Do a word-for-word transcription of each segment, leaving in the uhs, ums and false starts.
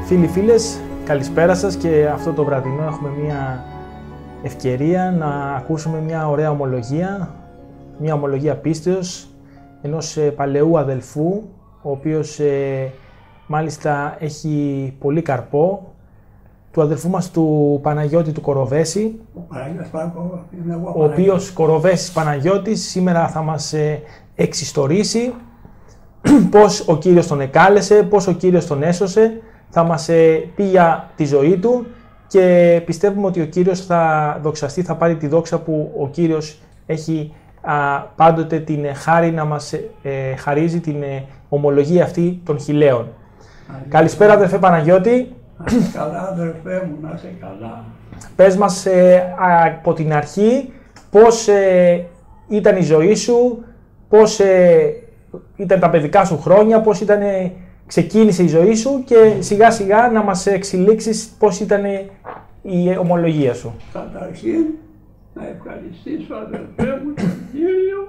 Φίλοι, φίλες, καλησπέρα σας και αυτό το βραδινό έχουμε μια ευκαιρία να ακούσουμε μια ωραία ομολογία, μια ομολογία πίστεως ενός ε, παλαιού αδελφού, ο οποίος ε, μάλιστα έχει πολύ καρπό, του αδελφού μας του Παναγιώτη του Κοροβέση, ο οποίος Κοροβέσης Παναγιώτης σήμερα θα μας ε, εξιστορήσει πώς ο Κύριος τον εκάλεσε, πώς ο Κύριος τον έσωσε, θα μας ε, πει για τη ζωή του και πιστεύουμε ότι ο Κύριος θα δοξαστεί, θα πάρει τη δόξα που ο Κύριος έχει α, πάντοτε την χάρη να μας ε, χαρίζει την ε, ομολογία αυτή των χιλέων. Καλησπέρα αδερφέ Παναγιώτη. Να είσαι καλά αδερφέ μου, να είσαι καλά. Πες μας ε, από την αρχή πώς ε, ήταν η ζωή σου, πώς ε, ήταν τα παιδικά σου χρόνια, πώς ήταν, ε, ξεκίνησε η ζωή σου και σιγά σιγά να μας εξελίξεις πώς ήταν ε, η ομολογία σου. Καταρχήν να ευχαριστήσω αδερφέ μου τον Κύριο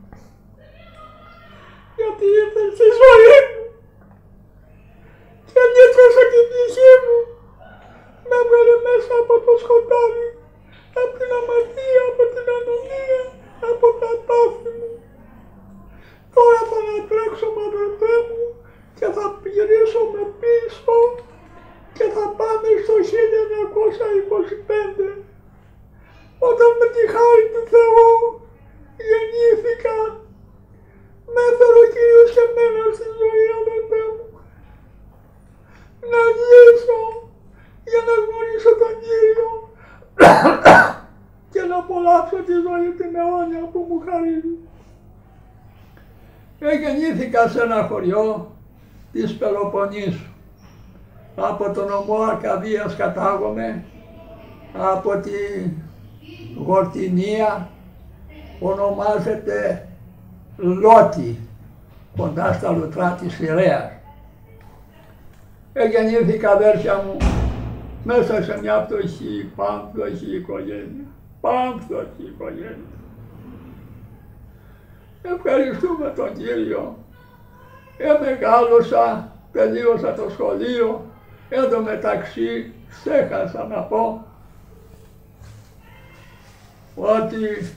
γιατί ήρθε στη ζωή μου και λύτρωσε την ψυχή μου, με έβγαλε μέσα από το σκοτάδι, από την αμαρτία, από την ανομία, από τα πάθη μου. Τώρα θα ανατρέξω με αδερφέ μου και θα γυρίσω με πίσω και θα πάμε στο χίλια εννιακόσια είκοσι πέντε, όταν με τη χάρη του Θεού γεννήθηκα. Με έφερε ο Κύριος και εμένα στη ζωή, αδερφέ μου, να ζήσω για να γνωρίσω τον Κύριο και να απολαύσω τη ζωή την αιώνια που μου χαρίζει. Και γεννήθηκα σε ένα χωριό της Πελοποννήσου. Από τον νομό Αρκαδίας κατάγομαι, από τη Γορτινία, ονομάζεται Λότη, κοντά στα λουτρά της Σιρέας. Γεννήθηκα αδέρφια μου μέσα σε μια φτωχή, πανφτωχή οικογένεια. Πανφτωχή οικογένεια. Ευχαριστούμε τον Κύριο. Εμεγάλωσα, τελείωσα το σχολείο, εν τω μεταξύ ξέχασα να πω ότι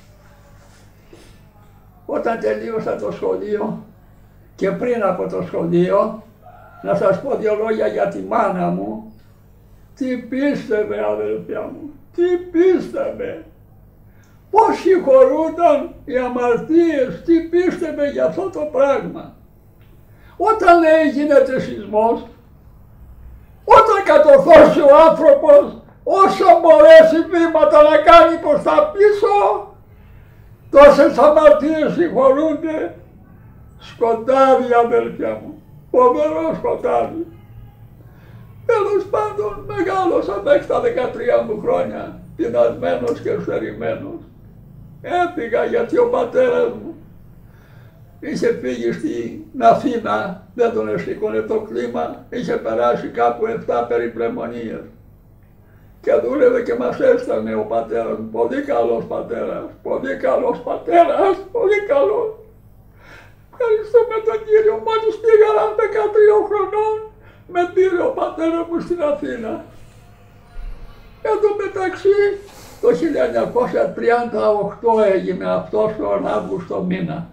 όταν τελείωσα το σχολείο και πριν από το σχολείο, να σας πω δύο λόγια για τη μάνα μου. Τι πίστευε αδελφιά μου, τι πίστευε. Πώς συγχωρούνταν οι αμαρτίες, τι πίστευε για αυτό το πράγμα. Όταν έγινε σεισμός, όταν κατορθώσει ο άνθρωπος όσο μπορέσει βήματα να κάνει προς τα πίσω, τόσες αμαρτίες συγχωρούνται. Σκοτάδι αδελφιά μου, φοβερό σκοτάδι. Τέλος πάντων μεγάλωσα μέχρι τα δεκατρία μου χρόνια, πεινασμένος και στερημένος. Έφυγα γιατί ο πατέρας μου είχε φύγει στην Αθήνα, δεν τον εσήκωνε το κλίμα, είχε περάσει κάπου εφτά περιπλεμονίες. Και δούλευε και μας έστανε ο πατέρας μου, πολύ καλός πατέρας, πολύ καλός πατέρας, πολύ καλός. Ευχαριστούμε τον Κύριο, μόλις πήγα δεκατρία χρονών, με πήρε ο πατέρας μου στην Αθήνα. Εν τω μεταξύ, το χίλια εννιακόσια τριάντα οκτώ έγινε αυτό τον Αύγουστο μήνα.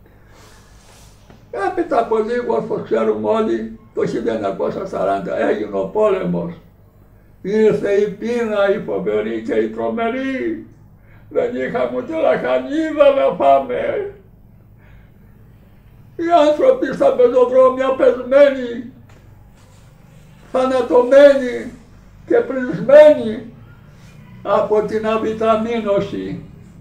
Έπειτα από λίγο, όπως ξέρουμε όλοι, το χίλια εννιακόσια σαράντα έγινε ο πόλεμος. Ήρθε η πείνα, η φοβερή και η τρομερή. Δεν είχαμε ούτε λαχανίδα να φάμε. Οι άνθρωποι στα πεζοδρόμια πεσμένοι, θανατωμένοι και πρισμένοι από την αβιταμίνωση.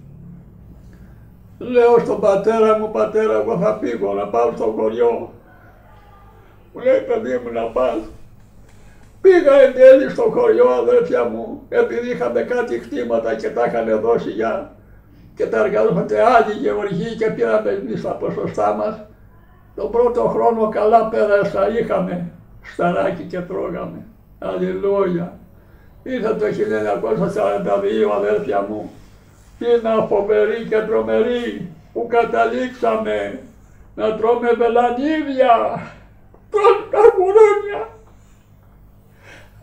Λέω στον πατέρα μου, πατέρα, εγώ θα φύγω να πάω στο χωριό. Μου λέει, παιδί μου, να πας. Πήγα εν τέλει στο χωριό αδέρφια μου, επειδή είχαμε κάτι κτήματα και τα είχαν δώσει για και τα εργαζόμαστε άλλοι γεωργοί και πήραμε εμείς τα ποσοστά μας. Τον πρώτο χρόνο καλά πέρασα, είχαμε σταράκι και τρώγαμε. Αλληλούια. Ήρθε το χίλια εννιακόσια σαράντα δύο αδέρφια μου, πείνα φοβερή και τρομερή, που καταλήξαμε να τρώμε βελανίδια, τρώμε καρμουρούνια.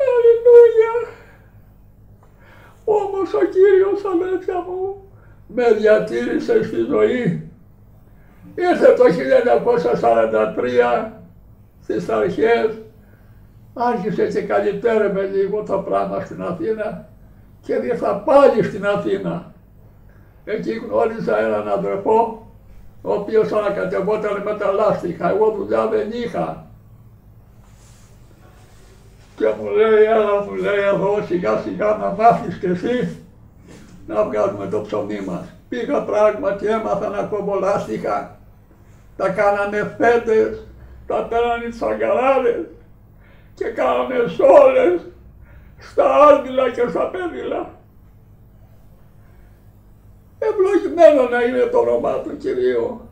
Αλληλούια. Όμως ο Κύριος, αδέρφια μου, με διατήρησε στη ζωή. Ήρθε το χίλια εννιακόσια σαράντα τρία στις αρχές, άρχισε και καλυτέρευε λίγο το πράγμα στην Αθήνα και ήρθα πάλι στην Αθήνα. Εκεί γνώριζα έναν αδερφό, ο οποίος ανακατευόταν με τα λάστιχα, εγώ δουλειά δεν είχα. Και μου λέει, έλα, μου λέει, εδώ σιγά σιγά να μάθεις και εσύ να βγάζουμε το ψωμί μας. Πήγα πράγματι, έμαθα να κόβω λάστιχα, τα κάνανε φέτες, τα πέρανε τις αγκαράδες και κάνανε σόλες στα άρδιλα και στα πέδιλα. Ευλογημένο να είναι το όνομα του Κυρίου.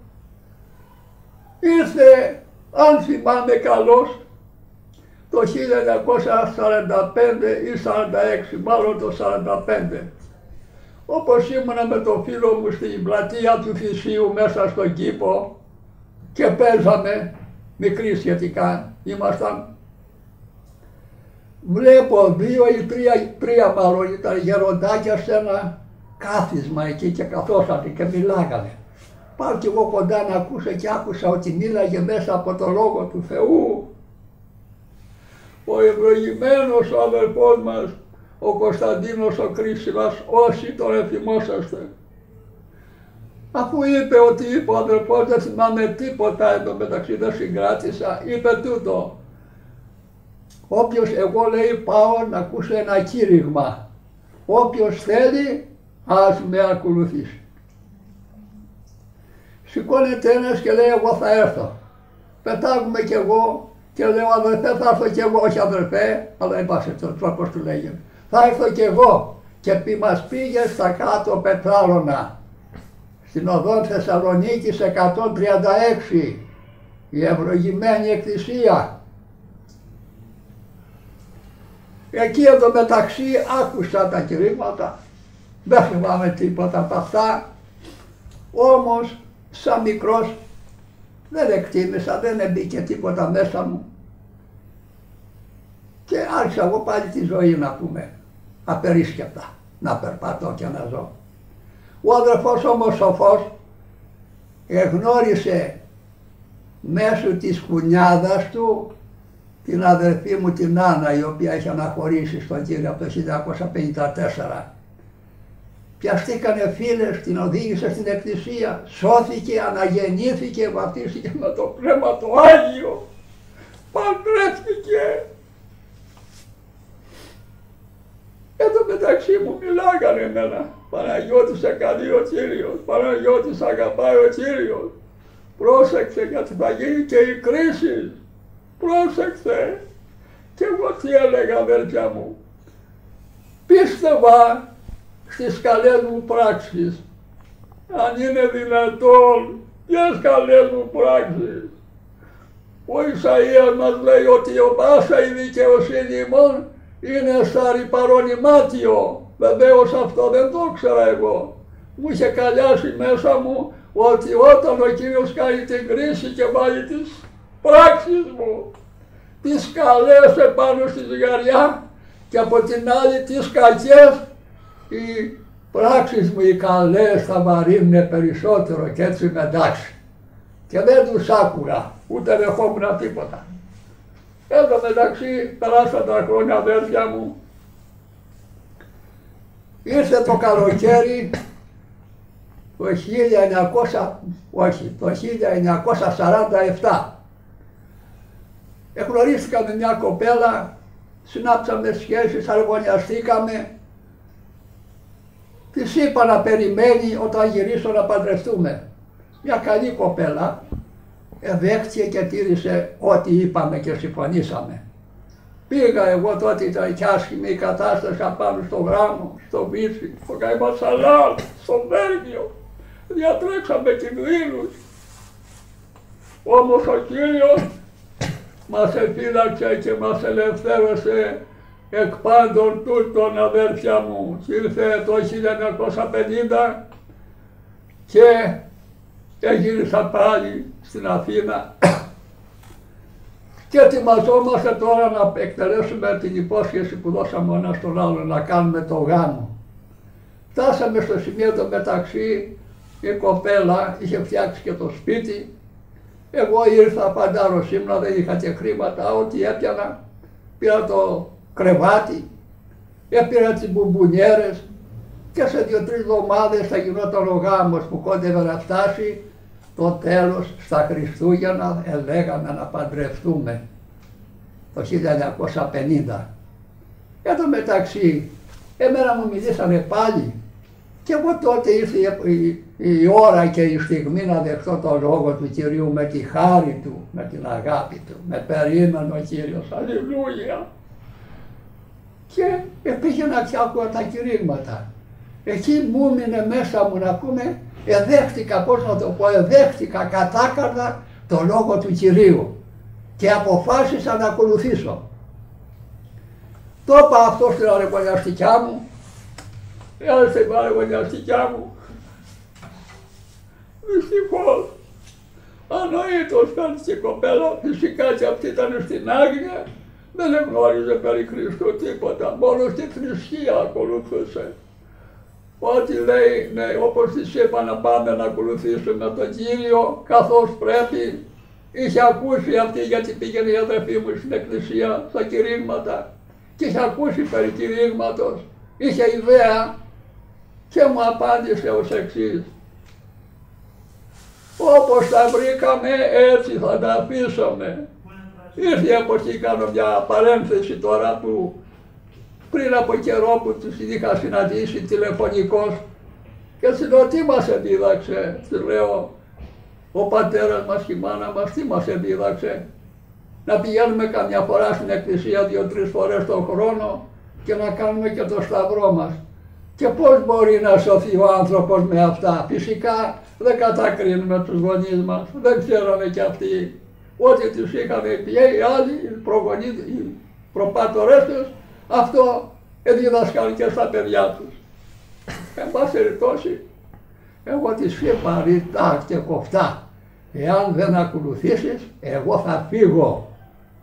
Ήρθε, αν θυμάμαι καλώς, το χίλια εννιακόσια σαράντα πέντε ή σαράντα έξι, μάλλον το σαράντα πέντε. Όπως ήμουνα με το φίλο μου στην πλατεία του Θησίου μέσα στον κήπο και παίζαμε, μικροί σχετικά ήμασταν, βλέπω δύο ή τρία, τρία μάλλον ήταν γεροντάκια σε ένα κάθισμα εκεί και καθόσατε και μιλάγανε. Πάω κι εγώ κοντά να ακούσω και άκουσα ότι μίλαγε μέσα από το Λόγο του Θεού. Ο ευλογημένος ο αδελφός μας, ο Κωνσταντίνος ο Κρίσιλας, όσοι τον εφημόσαστε. Αφού είπε ότι είπε ο αδελφός, δεν θυμάμαι τίποτα, εδώ μεταξύ δεν συγκράτησα, είπε τούτο. Όποιος, εγώ λέει, πάω να ακούσω ένα κήρυγμα. Όποιος θέλει, ας με ακολουθήσει. Σηκώνεται ένας και λέει, εγώ θα έρθω. Πετάγουμε κι εγώ και λέω, αδερφέ, θα έρθω κι εγώ, όχι αδερφέ, αλλά υπάρχει το τρόπος του λέγεται. Θα έρθω κι εγώ και πι, μας πήγε στα κάτω Πετράρωνα, στην οδόν Θεσσαλονίκης εκατόν τριάντα έξι, η ευλογημένη εκκλησία. Εκεί εδώ μεταξύ άκουσα τα κηρύγματα, δεν θυμάμαι τίποτα από αυτά, όμως σαν μικρός δεν εκτίμησα, δεν έμπηκε τίποτα μέσα μου και άρχισα εγώ πάλι τη ζωή να πούμε, απερίσκεπτα, να περπατώ και να ζω. Ο αδερφός όμως σοφός εγνώρισε μέσω της κουνιάδας του την αδερφή μου την Άννα, η οποία είχε αναχωρήσει στον Κύριο από το χίλια εννιακόσια πενήντα τέσσερα. Πιαστήκανε φίλες, την οδήγησε στην εκκλησία, σώθηκε, αναγεννήθηκε, βαπτίστηκε με το Πνεύμα το Άγιο, παντρεύτηκε. Εδώ μεταξύ μου μιλάγανε εμένα, Παναγιώτη σε καλεί ο Κύριος, Παναγιώτη σε αγαπάει ο Κύριος, πρόσεξε γιατί θα γίνει και η κρίση, πρόσεξε. Και εγώ τι έλεγα, αδέρφια μου, πίστευα στις καλές μου πράξεις, αν είναι δυνατόν, ποιες καλές μου πράξεις. Ο Ισαΐας μας λέει ότι ο πάσα η δικαιοσύνη ημών είναι στάρι παρονημάτιο. Βεβαίως αυτό δεν το ήξερα εγώ. Μου είχε καλιάσει μέσα μου ότι όταν ο Κύριος κάνει την κρίση και βάλει τις πράξεις μου, τις καλές επάνω στη ζυγαριά και από την άλλη τις κακές, οι πράξεις μου οι καλές θα βαρύνουν περισσότερο και έτσι με εντάξει. Και δεν τους άκουγα, ούτε δεχόμουν τίποτα. Εδώ μεταξύ περάσαν τα χρόνια, αδέρφια μου. Ήρθε το καλοκαίρι το χίλια εννιακόσια, όχι, το χίλια εννιακόσια σαράντα επτά. Εγνωρίστηκα με μια κοπέλα, συνάψαμε σχέσεις, αρμονιαστήκαμε. Της είπα να περιμένει όταν γυρίσω να παντρευτούμε. Μια καλή κοπέλα, εδέχτηκε και τήρησε ό,τι είπαμε και συμφωνήσαμε. Πήγα εγώ, τότε ήταν και άσχημη η κατάσταση απάνω στο Γράμμο, στο Βύση, στο Καϊμασαλάν, στο Βέλγιο. Διατρέξαμε κινδύνους. Όμως ο Κύριος μας εφύλαξε και μας ελευθέρωσε εκ πάντων τούτων, αδέρφια μου. Και ήρθε το χίλια εννιακόσια πενήντα και έγυρισα πάλι στην Αθήνα Και ετοιμαζόμαστε τώρα να εκτελέσουμε την υπόσχεση που δώσαμε ο ένας στον άλλο, να κάνουμε το γάμο. Φτάσαμε στο σημείο το μεταξύ, η κοπέλα είχε φτιάξει και το σπίτι. Εγώ ήρθα, παντάρος ήμουνα, δεν είχα και χρήματα, ό,τι έπιανα. Πήρα το κρεβάτι, έπειρα τις μπουμπουνιέρες και σε δύο-τρεις εβδομάδες θα γινόταν ο γάμος που κόντευε να φτάσει το τέλος στα Χριστούγεννα, ελέγαμε να παντρευτούμε το χίλια εννιακόσια πενήντα. Εν τω μεταξύ, εμένα μου μιλήσανε πάλι και εγώ τότε ήρθε η, η ώρα και η στιγμή να δεχτώ το λόγο του Κυρίου με τη χάρη του, με την αγάπη του. Με περίμενε ο Κύριος, αλληλούια. Και πήγαινα και άκουγα τα κηρύγματα. Εκεί μου έμεινε μέσα μου να πούμε, εδέχτηκα, πώς να το πω, εδέχτηκα κατάκαρδα το λόγο του Κυρίου και αποφάσισα να ακολουθήσω. Το είπα αυτό στην αρεγωνιαστικιά μου, έλειξε την αρεγωνιαστικιά μου. Δυστυχώς, ανοήτως κάνεις η κοπέλα, φυσικά και αυτή ήταν στην Άγνοια, δεν γνώριζε περί Χριστού τίποτα, μόνο στη θρησκεία ακολουθούσε. Ό,τι λέει, ναι, όπως της είπα να πάμε να ακολουθήσουμε τον Κύριο καθώς πρέπει. Είχε ακούσει αυτή, γιατί πήγαινε η αδερφή μου στην εκκλησία, στα κηρύγματα και είχε ακούσει περί κηρύγματος, είχε ιδέα και μου απάντησε ως εξής: όπως τα βρήκαμε έτσι θα τα αφήσουμε. Ήρθε η εποχή, κάνω μια παρένθεση τώρα, που πριν από καιρό που τους είχα συναντήσει τηλεφωνικώς και της λέω τι μας επίδαξε, της λέω ο πατέρας μας και η μάνα μας τι μας επίδαξε, να πηγαίνουμε καμιά φορά στην εκκλησία δύο-τρεις φορές τον χρόνο και να κάνουμε και το σταυρό μας. Και πώς μπορεί να σωθεί ο άνθρωπος με αυτά? Φυσικά δεν κατακρίνουμε τους γονείς μας, δεν ξέρανε κι αυτοί ό,τι τους είχαν πει οι άλλοι, οι προγονείς, οι προπάτορές τους, αυτό εδίδασκαν και στα παιδιά τους. Εν πάση περιπτώσει, εγώ της είπα ρητά και κοφτά, εάν δεν ακολουθήσεις, εγώ θα φύγω.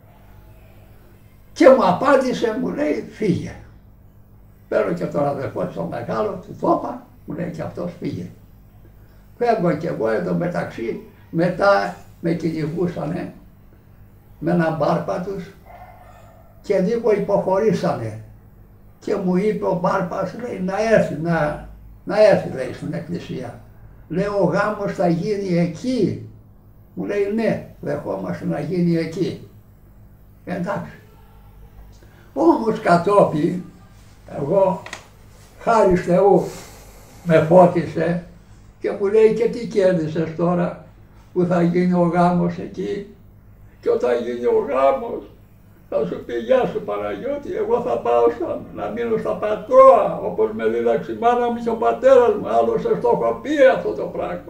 Και μου απάντησε, μου λέει, φύγε. Παίρνω και τον αδερφό της το μεγάλο, του το είπα, μου λέει και αυτός φύγε. Φεύγω και εγώ, εδώ μεταξύ, μετά με κυνηγούσανε με ένα μπάρπα τους και λίγο υποχωρήσανε και μου είπε ο μπάρπας, λέει, να έρθει, να, να έρθει, λέει, στην εκκλησία. Λέω, ο γάμος θα γίνει εκεί. Μου λέει, ναι, δεχόμαστε να γίνει εκεί. Εντάξει. Όμως κατόπιν, εγώ, χάρη Θεού, με φώτισε και μου λέει, και τι κέρδισες τώρα που θα γίνει ο γάμος εκεί? Και όταν γίνει ο γάμος θα σου πει, γεια σου Παναγιώτη, εγώ θα πάω στα, να μείνω στα Πατρώα, όπως με δίδαξε η μάνα μου και ο πατέρας μου, άλλωστε στο έχω πει αυτό το πράγμα.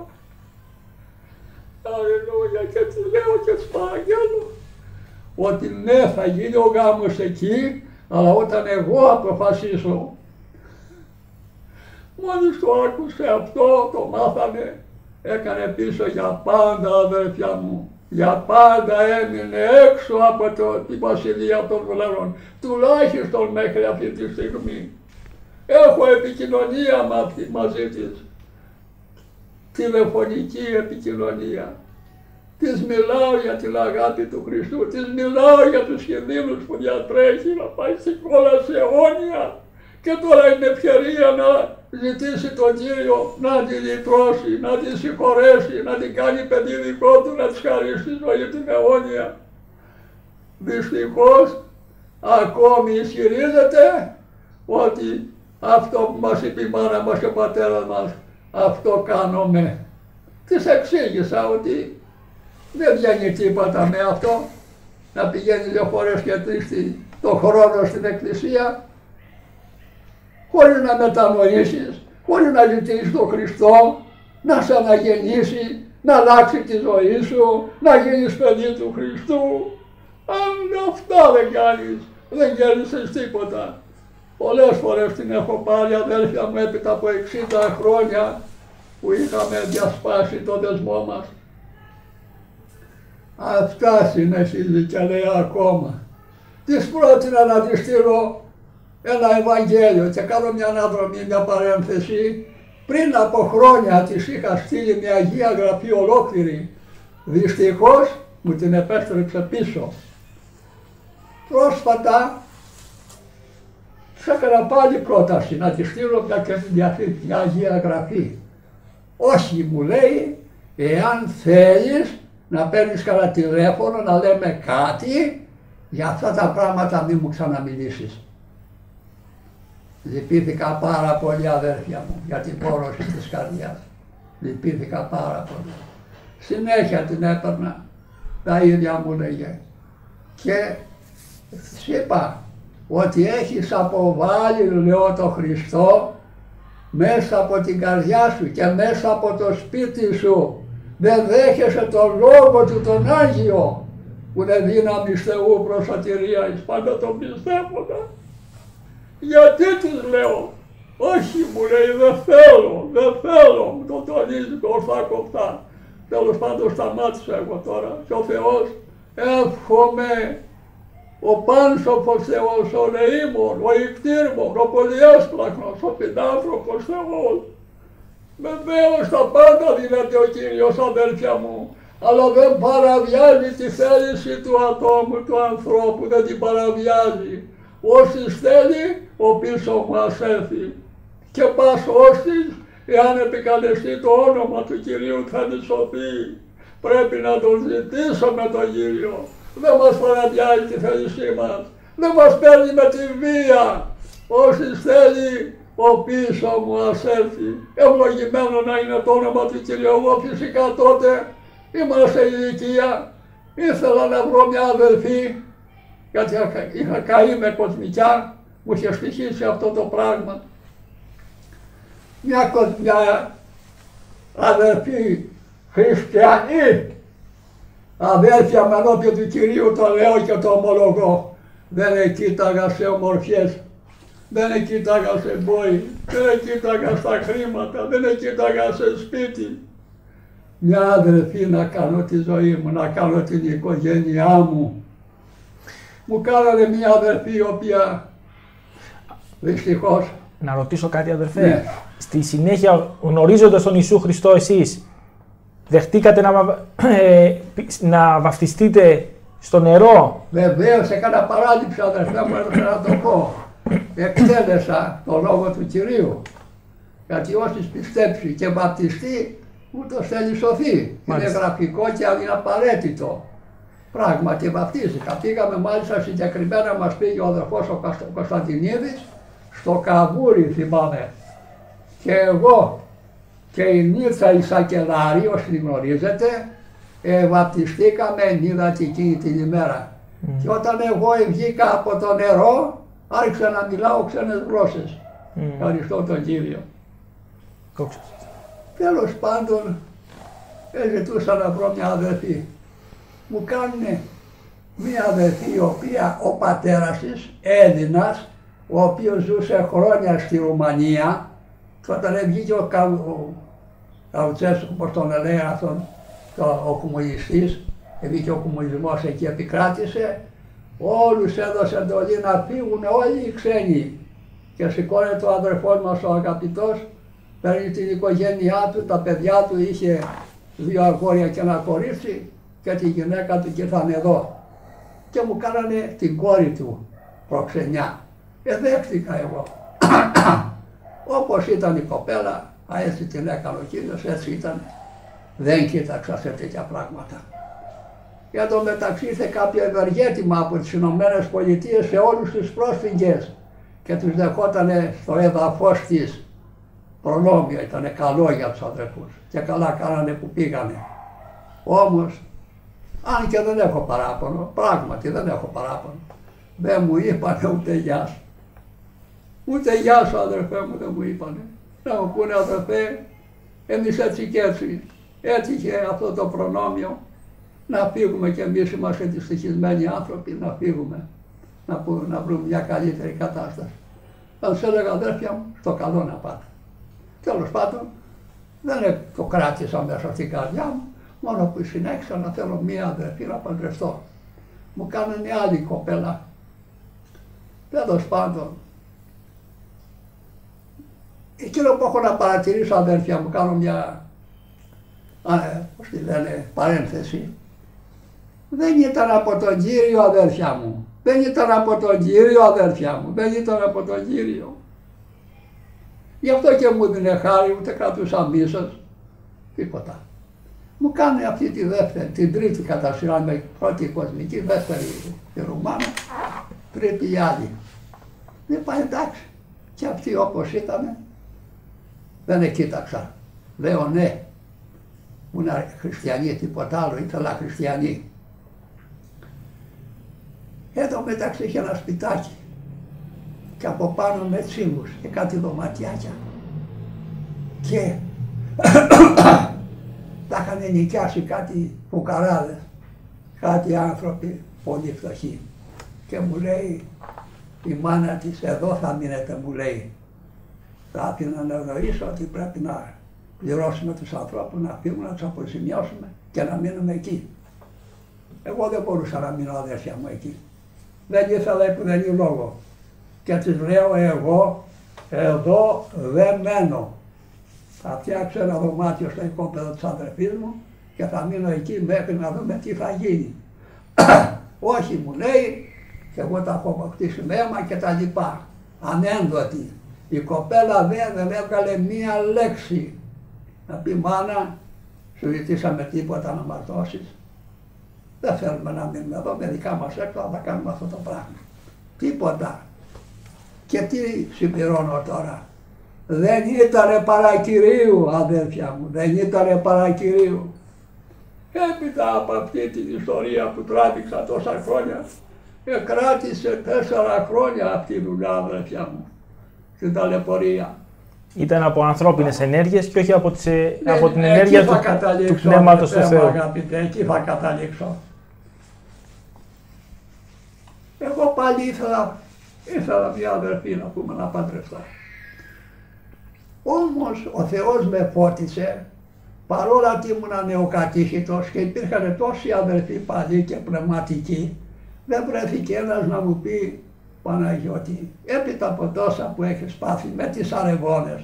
Αλληλούια. Και τη λέω και της παραγγέλνω ότι ναι, θα γίνει ο γάμος εκεί, αλλά όταν εγώ αποφασίσω. Μόλις το άκουσε αυτό, το μάθανε, έκανε πίσω για πάντα, αδέρφια μου. Για πάντα έμεινε έξω από το, τη βασιλεία των βουλευτών, τουλάχιστον μέχρι αυτή τη στιγμή. Έχω επικοινωνία μαζί της, τηλεφωνική επικοινωνία. Της μιλάω για την αγάπη του Χριστού, της μιλάω για τους κινδύνους που διατρέχει να πάει στην κόλαση αιώνια και τώρα είναι ευκαιρία να ζητήσει τον Κύριο να την λυτρώσει, να την συγχωρέσει, να την κάνει παιδί δικό του, να της χαρίσει τη ζωή την αιώνια. Δυστυχώς ακόμη ισχυρίζεται ότι αυτό που μας είπε η μάνα μας και ο πατέρας μας, αυτό κάνουμε. Της εξήγησα ότι δεν βγαίνει τίποτα με αυτό, να πηγαίνει δύο φορές και τρεις το χρόνο στην εκκλησία, χωρίς να μετανοήσεις, χωρίς να ζητήσεις τον Χριστό, να σε αναγεννήσει, να αλλάξει τη ζωή σου, να γίνεις παιδί του Χριστού. Αν αυτά δεν κάνεις, δεν κέρδισες τίποτα. Πολλές φορές την έχω πάρει, αδέρφια μου, έπειτα από εξήντα χρόνια που είχαμε διασπάσει το δεσμό μας. Αυτά συνεχίζει και λέει ακόμα. Της πρότεινα να της στείλω ένα Ευαγγέλιο και κάνω μια αναδρομή, μια παρένθεση. Πριν από χρόνια της είχα στείλει μια Αγία Γραφή ολόκληρη. Δυστυχώς μου την επέστρεψε πίσω. Πρόσφατα έκανα πάλι πρόταση να της στείλω μια καινούργια μια Αγία Γραφή. Όχι, μου λέει, εάν θέλεις να παίρνεις καλά τηλέφωνο, να λέμε κάτι, για αυτά τα πράγματα μην μου ξαναμιλήσεις. Λυπήθηκα πάρα πολύ, αδέρφια μου, για την πόρωση της καρδιάς. Λυπήθηκα πάρα πολύ. Συνέχεια την έπαιρνα, τα ίδια μου λέγε. Και της είπα ότι έχεις αποβάλει, λέω, το Χριστό μέσα από την καρδιά σου και μέσα από το σπίτι σου. Δεν δέχεσαι τον Λόγο του τον Άγιο, που είναι δύναμη Θεού προς σωτηρία εις πάντα τον πιστεύοντα. Γιατί της λέω, όχι, μου λέει, δεν θέλω, δεν θέλω, μου το τονίζει κοφτά κοφτά. Τέλος πάντων σταμάτησα εγώ τώρα και ο Θεός εύχομαι ο πάνσοφος Θεός, ο Λεήμων, ο Ικτήρμων, ο Πολυέσπλαχνος, ο Πεντάνθρωπος Θεός. Βεβαίως τα πάντα δίνεται ο Κύριος, αδέρφια μου, αλλά δεν παραβιάζει τη θέληση του ατόμου, του ανθρώπου, δεν την παραβιάζει. Όσοι θέλει, ο πίσω μας έρθει. Και πας όσοι, εάν επικαλεστεί το όνομα του Κυρίου θα σωθεί. Πρέπει να τον ζητήσουμε τον Κύριο. Δεν μας παραβιάζει τη θέλησή μας. Δεν μας παίρνει με τη βία. Όσοι θέλει, ο πίσω μου ας έρθει. Ευλογημένο να είναι το όνομα του Κυρίου. Εγώ φυσικά τότε ήμουν σε ηλικία. Ήθελα να βρω μια αδελφή, γιατί είχα καεί με κοσμικιά, μου είχε στοιχήσει αυτό το πράγμα. Μια, μια αδελφή χριστιανή, αδέλφια με ενώπιον του Κυρίου το λέω και το ομολογώ. Δεν κοίταγα σε ομορφιές, δεν κοίταγα σε μπόι, δεν κοίταγα στα χρήματα, δεν κοίταγα σε σπίτι. Μια αδελφή να κάνω τη ζωή μου, να κάνω την οικογένειά μου. Μου κάνανε μια αδελφή η οποία δυστυχώς. Να ρωτήσω κάτι, αδερφέ. Ναι. Στη συνέχεια, γνωρίζοντας τον Ιησού Χριστό εσείς, δεχτήκατε να, ε, να βαφτιστείτε στο νερό? Βεβαίως, έκανα παράληψη, αδερφέ μου, έπρεπε να το πω. Εκτέλεσα το λόγο του Κυρίου. Γιατί όσοι πιστέψει και βαπτιστεί, ούτως θέλει σωθεί. Είναι γραφικό και είναι απαραίτητο. Πράγματι βαπτίστηκα. Πήγαμε μάλιστα συγκεκριμένα, μας πήγε ο αδερφός ο Κωνσταντινίδης στο Καβούρι, θυμάμαι. Και εγώ και η Νίτσα η Σακελάρη, όσοι την γνωρίζετε, ε, βαπτιστήκαμε ενυδατική την ημέρα. Mm. Και όταν εγώ βγήκα από το νερό, άρχισα να μιλάω ξένες γλώσσες. Mm. Ευχαριστώ τον Κύριο. Κόξα. Τέλος πάντων, ζητούσα να βρω μια αδερφή. Μου κάνουν μια αδερφή η οποία ο πατέρας της, Έλληνας, ο οποίος ζούσε χρόνια στη Ρουμανία, και όταν βγήκε ο, Καου, ο Καουτσέσκου, όπως τον λέει αυτόν, ο κομμουνιστής, βγήκε ο κομμουνισμός εκεί, επικράτησε, όλους έδωσε εντολή να φύγουν όλοι οι ξένοι. Και σηκώνεται ο αδερφός μας ο αγαπητός, παίρνει την οικογένειά του, τα παιδιά του, είχε δύο αγόρια και ένα κορίτσι, και τη γυναίκα του και ήρθαν εδώ. Και μου κάνανε την κόρη του προξενιά. Ε, δέχτηκα εγώ. Όπως ήταν η κοπέλα, έτσι την έκανε ο Κύριος, έτσι ήταν. Δεν κοίταξα σε τέτοια πράγματα. Για το μεταξύ ήρθε κάποιο ευεργέτημα από τις Ηνωμένες Πολιτείες σε όλους τους πρόσφυγες και τους δεχότανε στο έδαφος της. Προνόμιο, ήταν καλό για τους αδερφούς και καλά κάνανε που πήγανε. Όμως, αν και δεν έχω παράπονο, πράγματι δεν έχω παράπονο, δεν μου είπανε ούτε γεια σου. Ούτε γεια σου, αδερφέ μου, δεν μου είπανε. Να μου πούνε, αδερφέ, εμείς έτσι και έτσι έτυχε αυτό το προνόμιο να φύγουμε, και εμείς είμαστε δυστυχισμένοι άνθρωποι, να φύγουμε, να, που, να βρούμε μια καλύτερη κατάσταση. Θα τους έλεγα, αδέρφια μου, στο καλό να πάτε. Τέλος πάντων, δεν το κράτησα μέσα στην καρδιά μου. Μόνο που συνέχισα να θέλω μία αδερφή να παντρευτώ. Μου κάνανε άλλη κοπέλα. Τέλος πάντων, εκείνο που έχω να παρατηρήσω, αδέρφια μου, κάνω μια, α, πώς τη λένε, παρένθεση. Δεν ήταν από τον Κύριο, αδέρφια μου. Δεν ήταν από τον Κύριο, αδέρφια μου. Δεν ήταν από τον Κύριο. Γι' αυτό και μου δίνε χάρη, ούτε κρατούσα μίσος, τίποτα. Μου κάνει αυτή τη δεύτερη, την τρίτη κατά σειρά, με πρώτη κοσμική, δεύτερη η Ρουμάνα, τρίτη η άλλη. Δεν πάει εντάξει. Και αυτή όπως ήταν, δεν κοίταξα. Λέω ναι, ήμουν χριστιανοί, τίποτα άλλο, ήθελα χριστιανοί. Εδώ μεταξύ είχε ένα σπιτάκι και από πάνω με τσίμους και κάτι δωματιάκια και τα είχαν νοικιάσει κάτι φουκαράδες, κάτι άνθρωποι πολύ φτωχοί. Και μου λέει η μάνα της, εδώ θα μείνετε, μου λέει. Θα άφηνα να γνωρίσω ότι πρέπει να πληρώσουμε τους ανθρώπους, να φύγουμε, να τους αποζημιώσουμε και να μείνουμε εκεί. Εγώ δεν μπορούσα να μείνω, αδέρφια μου, εκεί. Δεν ήθελα που δεν είναι λόγο. Και της λέω, εγώ εδώ δεν μένω. Θα φτιάξω ένα δωμάτιο στο οικόπεδο της αδερφής μου και θα μείνω εκεί μέχρι να δούμε τι θα γίνει. Όχι, μου λέει, και εγώ τα έχω αποκτήσει με αίμα και τα λοιπά. Ανένδοτη. Η κοπέλα δεν, δεν έβγαλε μία λέξη. Να πει, μάνα, σου ζητήσαμε τίποτα να μας δώσεις. Δεν θέλουμε να μείνουμε εδώ, με δικά μας έξω θα κάνουμε αυτό το πράγμα. Τίποτα. Και τι συμπληρώνω τώρα. Δεν ήτανε παρακυρίου, αδέρφια μου, δεν ήτανε παρακυρίου. Έπειτα από αυτή την ιστορία που τράβηξα τόσα χρόνια, και κράτησε τέσσερα χρόνια αυτή η δουλειά, αδέρφια μου, στην ταλαιπωρία. Ήταν από ανθρώπινες ενέργειες και όχι από, τις, ναι, από την ενέργεια του, του Πνεύματος του Θεού. Αγαπητέ, εκεί θα καταλήξω. Εγώ πάλι ήθελα, ήθελα μια αδερφή να πούμε να παντρευτώ. Όμως ο Θεός με φώτισε, παρόλα ότι ήμουν νεοκατήχητος και υπήρχαν τόσοι αδερφοί πάλι και πνευματικοί, δεν βρέθηκε ένας να μου πει, Παναγιώτη, έπειτα από τόσα που έχεις πάθει με τις αρεβόνες,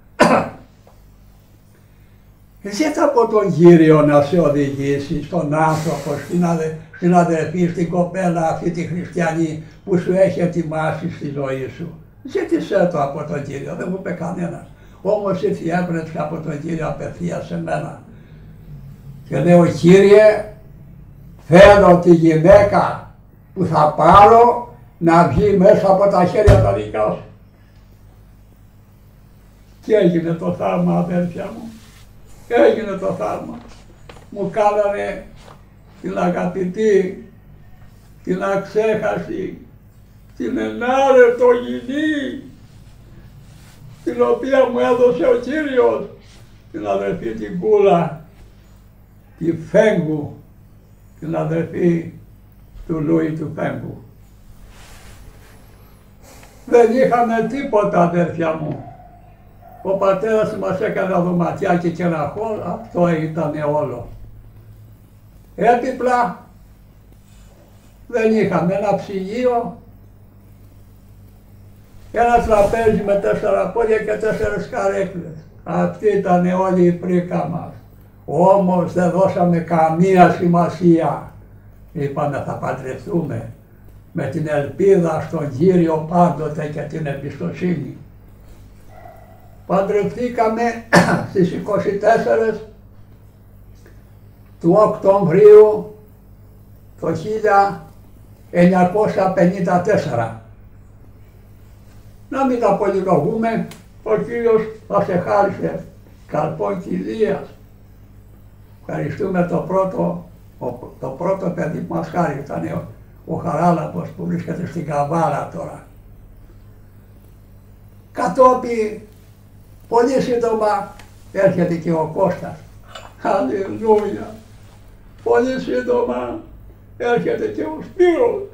ζήτα από τον Κύριο να σε οδηγήσει στον άνθρωπο, στην, αδε, στην αδερφή, στην κοπέλα αυτή τη χριστιανή που σου έχει ετοιμάσει στη ζωή σου. Ζήτησέ το από τον Κύριο, δεν μου είπε κανένας. Όμως ήρθε η έμπνευση από τον Κύριο απευθείας σε μένα. Και λέω, Κύριε, θέλω τη γυναίκα που θα πάρω να βγει μέσα από τα χέρια τα δικά σου. Και έγινε το θαύμα, αδέρφια μου. Έγινε το θαύμα. Μου κάνανε την αγαπητή, την αξέχαστη, την ενάρετο γυνή, την οποία μου έδωσε ο Κύριος, την αδερφή την Κούλα, τη Φέγκου, την αδερφή του Λούι του Φέγκου. Δεν είχαμε τίποτα, αδέρφια μου. Ο πατέρας μας έκανε δωματιάκι και ένα χώρο, αυτό ήταν όλο. Έπιπλα δεν είχαμε, ένα ψυγείο, ένα τραπέζι με τέσσερα πόδια και τέσσερες καρέκλες. Αυτή ήταν όλη η πρίκα μας. Όμως δεν δώσαμε καμία σημασία. Είπαμε θα παντρευτούμε με την ελπίδα στον Κύριο πάντοτε και την εμπιστοσύνη. Παντρευτήκαμε στις είκοσι τέσσερα του Οκτωβρίου το χίλια εννιακόσια πενήντα τέσσερα. Να μην τα πολυλογούμε, ο Κύριος θα σε χάρισε καρπόν κηδείας. Ευχαριστούμε το πρώτο, το πρώτο παιδί που μας χάρισε, ήταν ο, ο Χαράλαμπος που βρίσκεται στην Καβάρα τώρα. Κατόπιν, πολύ σύντομα έρχεται και ο Κώστας. Αλληλούια. Πολύ σύντομα έρχεται και ο Σπύρος.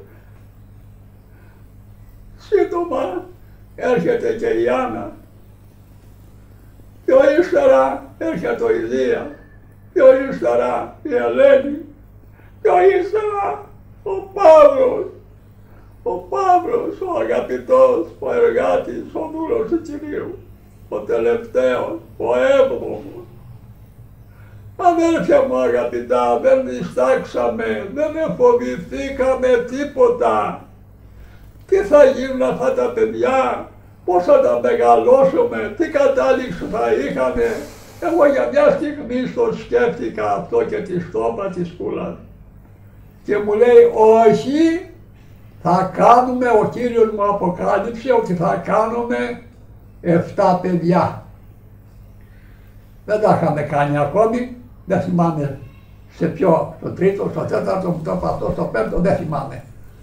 Σύντομα έρχεται και η Άννα. Και ύστερα έρχεται ο Ηλία. πιο ύστερα η Ελένη, πιο ύστερα ο Παύλος, ο Παύλος, ο αγαπητός, ο εργάτης, ο δούλος του Κυρίου, ο τελευταίος, ο έβδομος. Αδέρφια μου αγαπητά, δεν διστάξαμε, δεν εφοβηθήκαμε τίποτα. Τι θα γίνουν αυτά τα παιδιά, πώς θα τα μεγαλώσουμε, τι κατάληξη θα είχαμε. Εγώ για μια στιγμή στο σκέφτηκα αυτό και τη στόμα της κούλας. Και μου λέει, όχι, θα κάνουμε, ο Κύριος μου αποκάλυψε ότι θα κάνουμε εφτά παιδιά. Δεν τα είχαμε κάνει ακόμη, δεν θυμάμαι σε ποιο, στο τρίτο, στο τέταρτο, μου το είπα αυτό, στο πέμπτο, δεν θυμάμαι.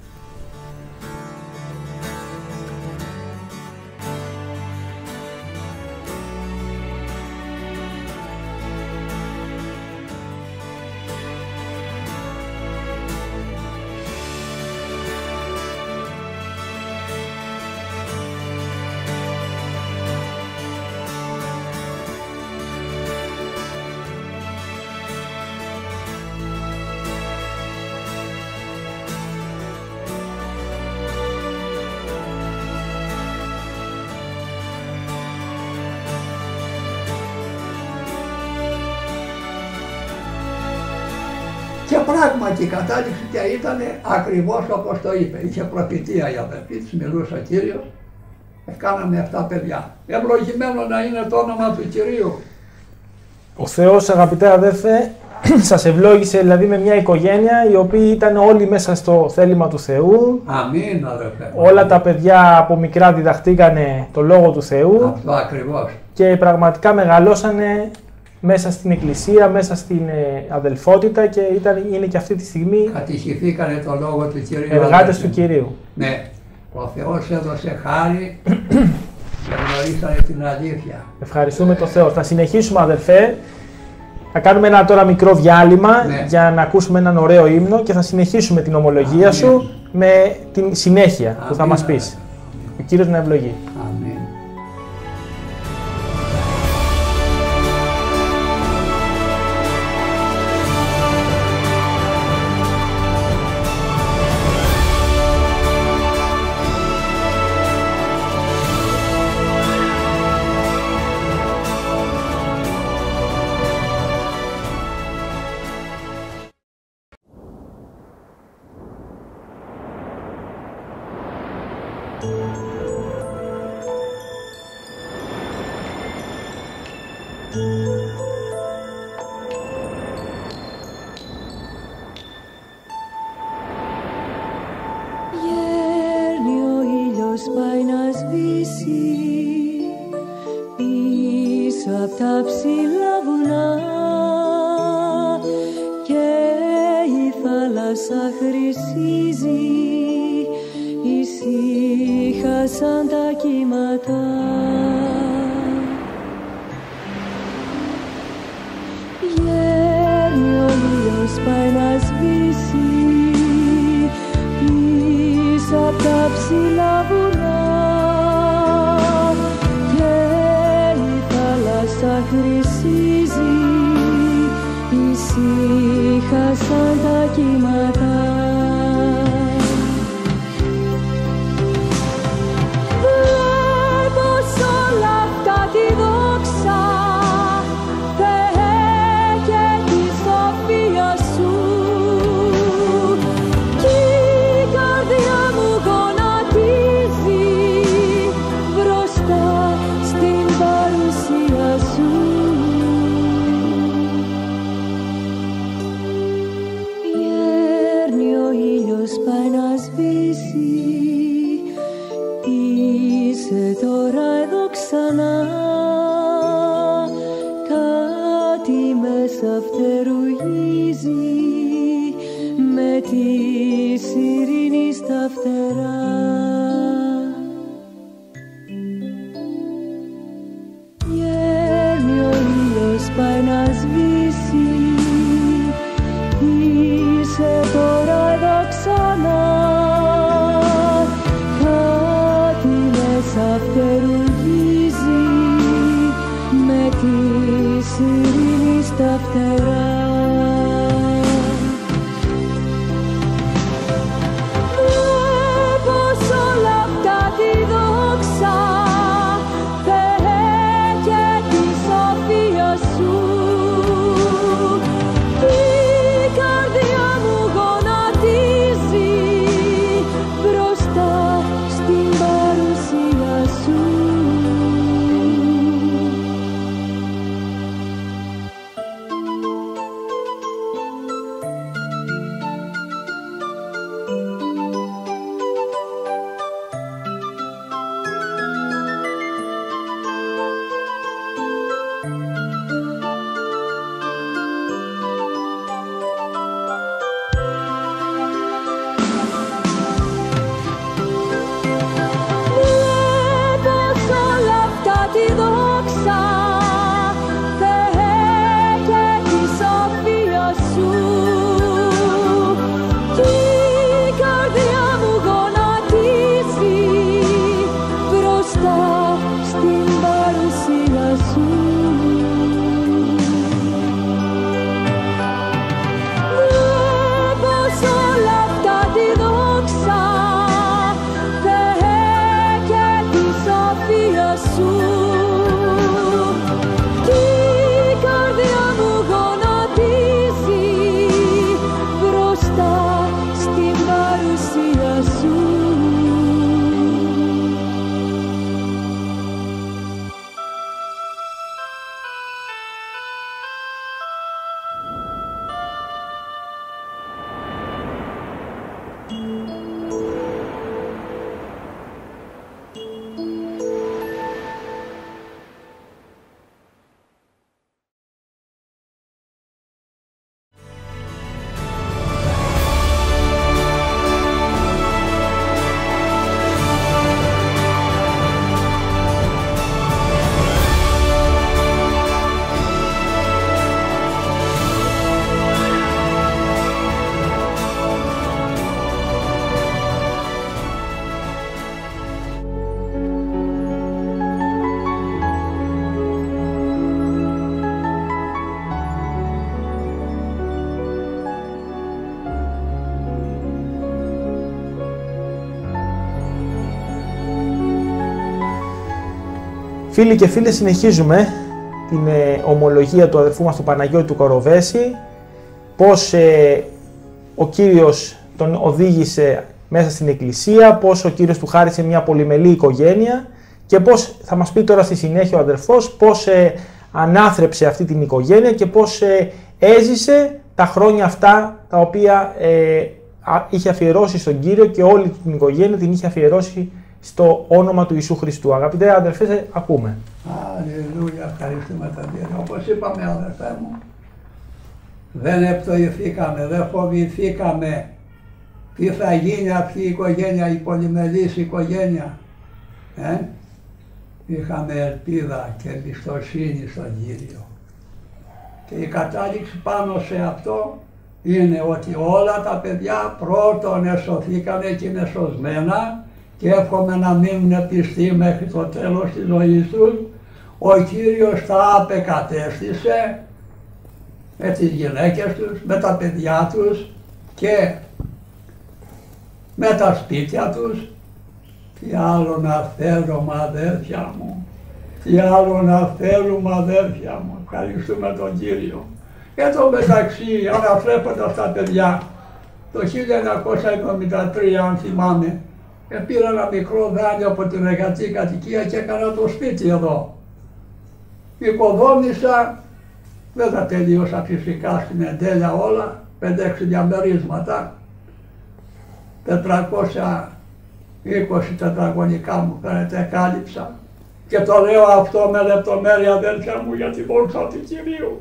Και πράγματι η κατάληξη ήταν ακριβώς όπως το είπε. Είχε προφητεία η αδερφή της, μιλούσε ο Κύριος. Κάναμε εφτά παιδιά. Ευλογημένο να είναι το όνομα του Κυρίου. Ο Θεός, αγαπητέ αδέρφε, σας ευλόγησε δηλαδή με μια οικογένεια οι οποίοι ήταν όλοι μέσα στο θέλημα του Θεού. Αμήν, αδερφέ. Όλα τα παιδιά από μικρά διδαχτήκανε το Λόγο του Θεού. Αυτό ακριβώς. Και πραγματικά μεγαλώσανε μέσα στην Εκκλησία, μέσα στην αδελφότητα και ήταν, είναι και αυτή τη στιγμή κατηχηθήκανε το Λόγο του Κυρίου. Εργάτες του Κυρίου. Ναι. Ο Θεός έδωσε χάρη και γνωρίσανε την αλήθεια. Ευχαριστούμε τον Θεό. Θα συνεχίσουμε, αδελφέ. Θα κάνουμε ένα τώρα μικρό διάλειμμα, ναι, για να ακούσουμε έναν ωραίο ύμνο και θα συνεχίσουμε την ομολογία, Αμήν, σου με την συνέχεια, Αμήν, που θα μας πεις. Ο Κύριος να ευλογεί. Αμήν. Γέρνει ο ήλιος, πάει να σβήσει πίσω απ' τα ψηλά βουνά και η θάλασσα χρυσίζει, ησύχασαν τα κύματα. Γέρνει ο ήλιος, πάει να σβήσει πίσω απ' τα ψηλά βουνά και η θάλασσα χρυσίζει, ησύχασαν τα κύματα. Βλέπω σ' όλα αυτά τη δόξα, Θεέ, και τη σοφία σου, κι η καρδιά μου γονατίζει μπροστά στην παρουσία σου. Γέρνει ο ήλιος, πάει να σβήσει, είσαι τώρα εδώ ξανά, κάτι μέσα φτερουγίζει με τη ειρήνη στα φτερά. Γέρνει ο ήλιος, πάει να σβήσει, είσαι τώρα εδώ ξανά, κάτι μέσα φτερουγίζει με τη ειρήνη στα φτερά. Φίλοι και φίλες, συνεχίζουμε την ε, ομολογία του αδερφού μας του Παναγιώτη του Κοροβέση, πώς ε, ο Κύριος τον οδήγησε μέσα στην εκκλησία, πώς ο Κύριος του χάρισε μια πολυμελή οικογένεια και πώς, θα μας πει τώρα στη συνέχεια ο αδερφός, πώς ε, ανάθρεψε αυτή την οικογένεια και πώς ε, έζησε τα χρόνια αυτά τα οποία ε, α, είχε αφιερώσει στον Κύριο και όλη την οικογένεια την είχε αφιερώσει στο όνομα του Ιησού Χριστού. Αγαπητέ αδερφέ, ακούμε. Αλληλούια, ευχαριστούμε τον Κύριο. Όπως είπαμε, αδερφέ μου, δεν επτοηθήκαμε, δεν φοβηθήκαμε τι θα γίνει αυτή η οικογένεια, η πολυμελής οικογένεια. Ε? Είχαμε ελπίδα και εμπιστοσύνη στον Κύριο. Και η κατάληξη πάνω σε αυτό είναι ότι όλα τα παιδιά πρώτον εσωθήκανε και είναι σωσμένα και εύχομαι να μείνουν πιστοί μέχρι το τέλος της ζωής τους. Ο Κύριος τα απεκατέστησε με τις γυναίκες τους, με τα παιδιά τους και με τα σπίτια τους. Τι άλλο να θέλουμε, αδέρφια μου, τι άλλο να θέλουμε, αδέρφια μου. Ευχαριστούμε τον Κύριο. Εν τω μεταξύ, αναφρέποντας τα παιδιά, το χίλια εννιακόσια εβδομήντα τρία, αν θυμάμαι, πήρα ένα μικρό δάνειο από την εργατική κατοικία και έκανα το σπίτι εδώ. Οικοδόμησα, δεν τα τελείωσα φυσικά στην εντέλεια όλα, πέντε έξι διαμερίσματα, τετρακόσια είκοσι τετραγωνικά μου φαίνεται κάλυψα. Και το λέω αυτό με λεπτομέρεια, αδέρφια μου, για τη δόξα του Κυρίου.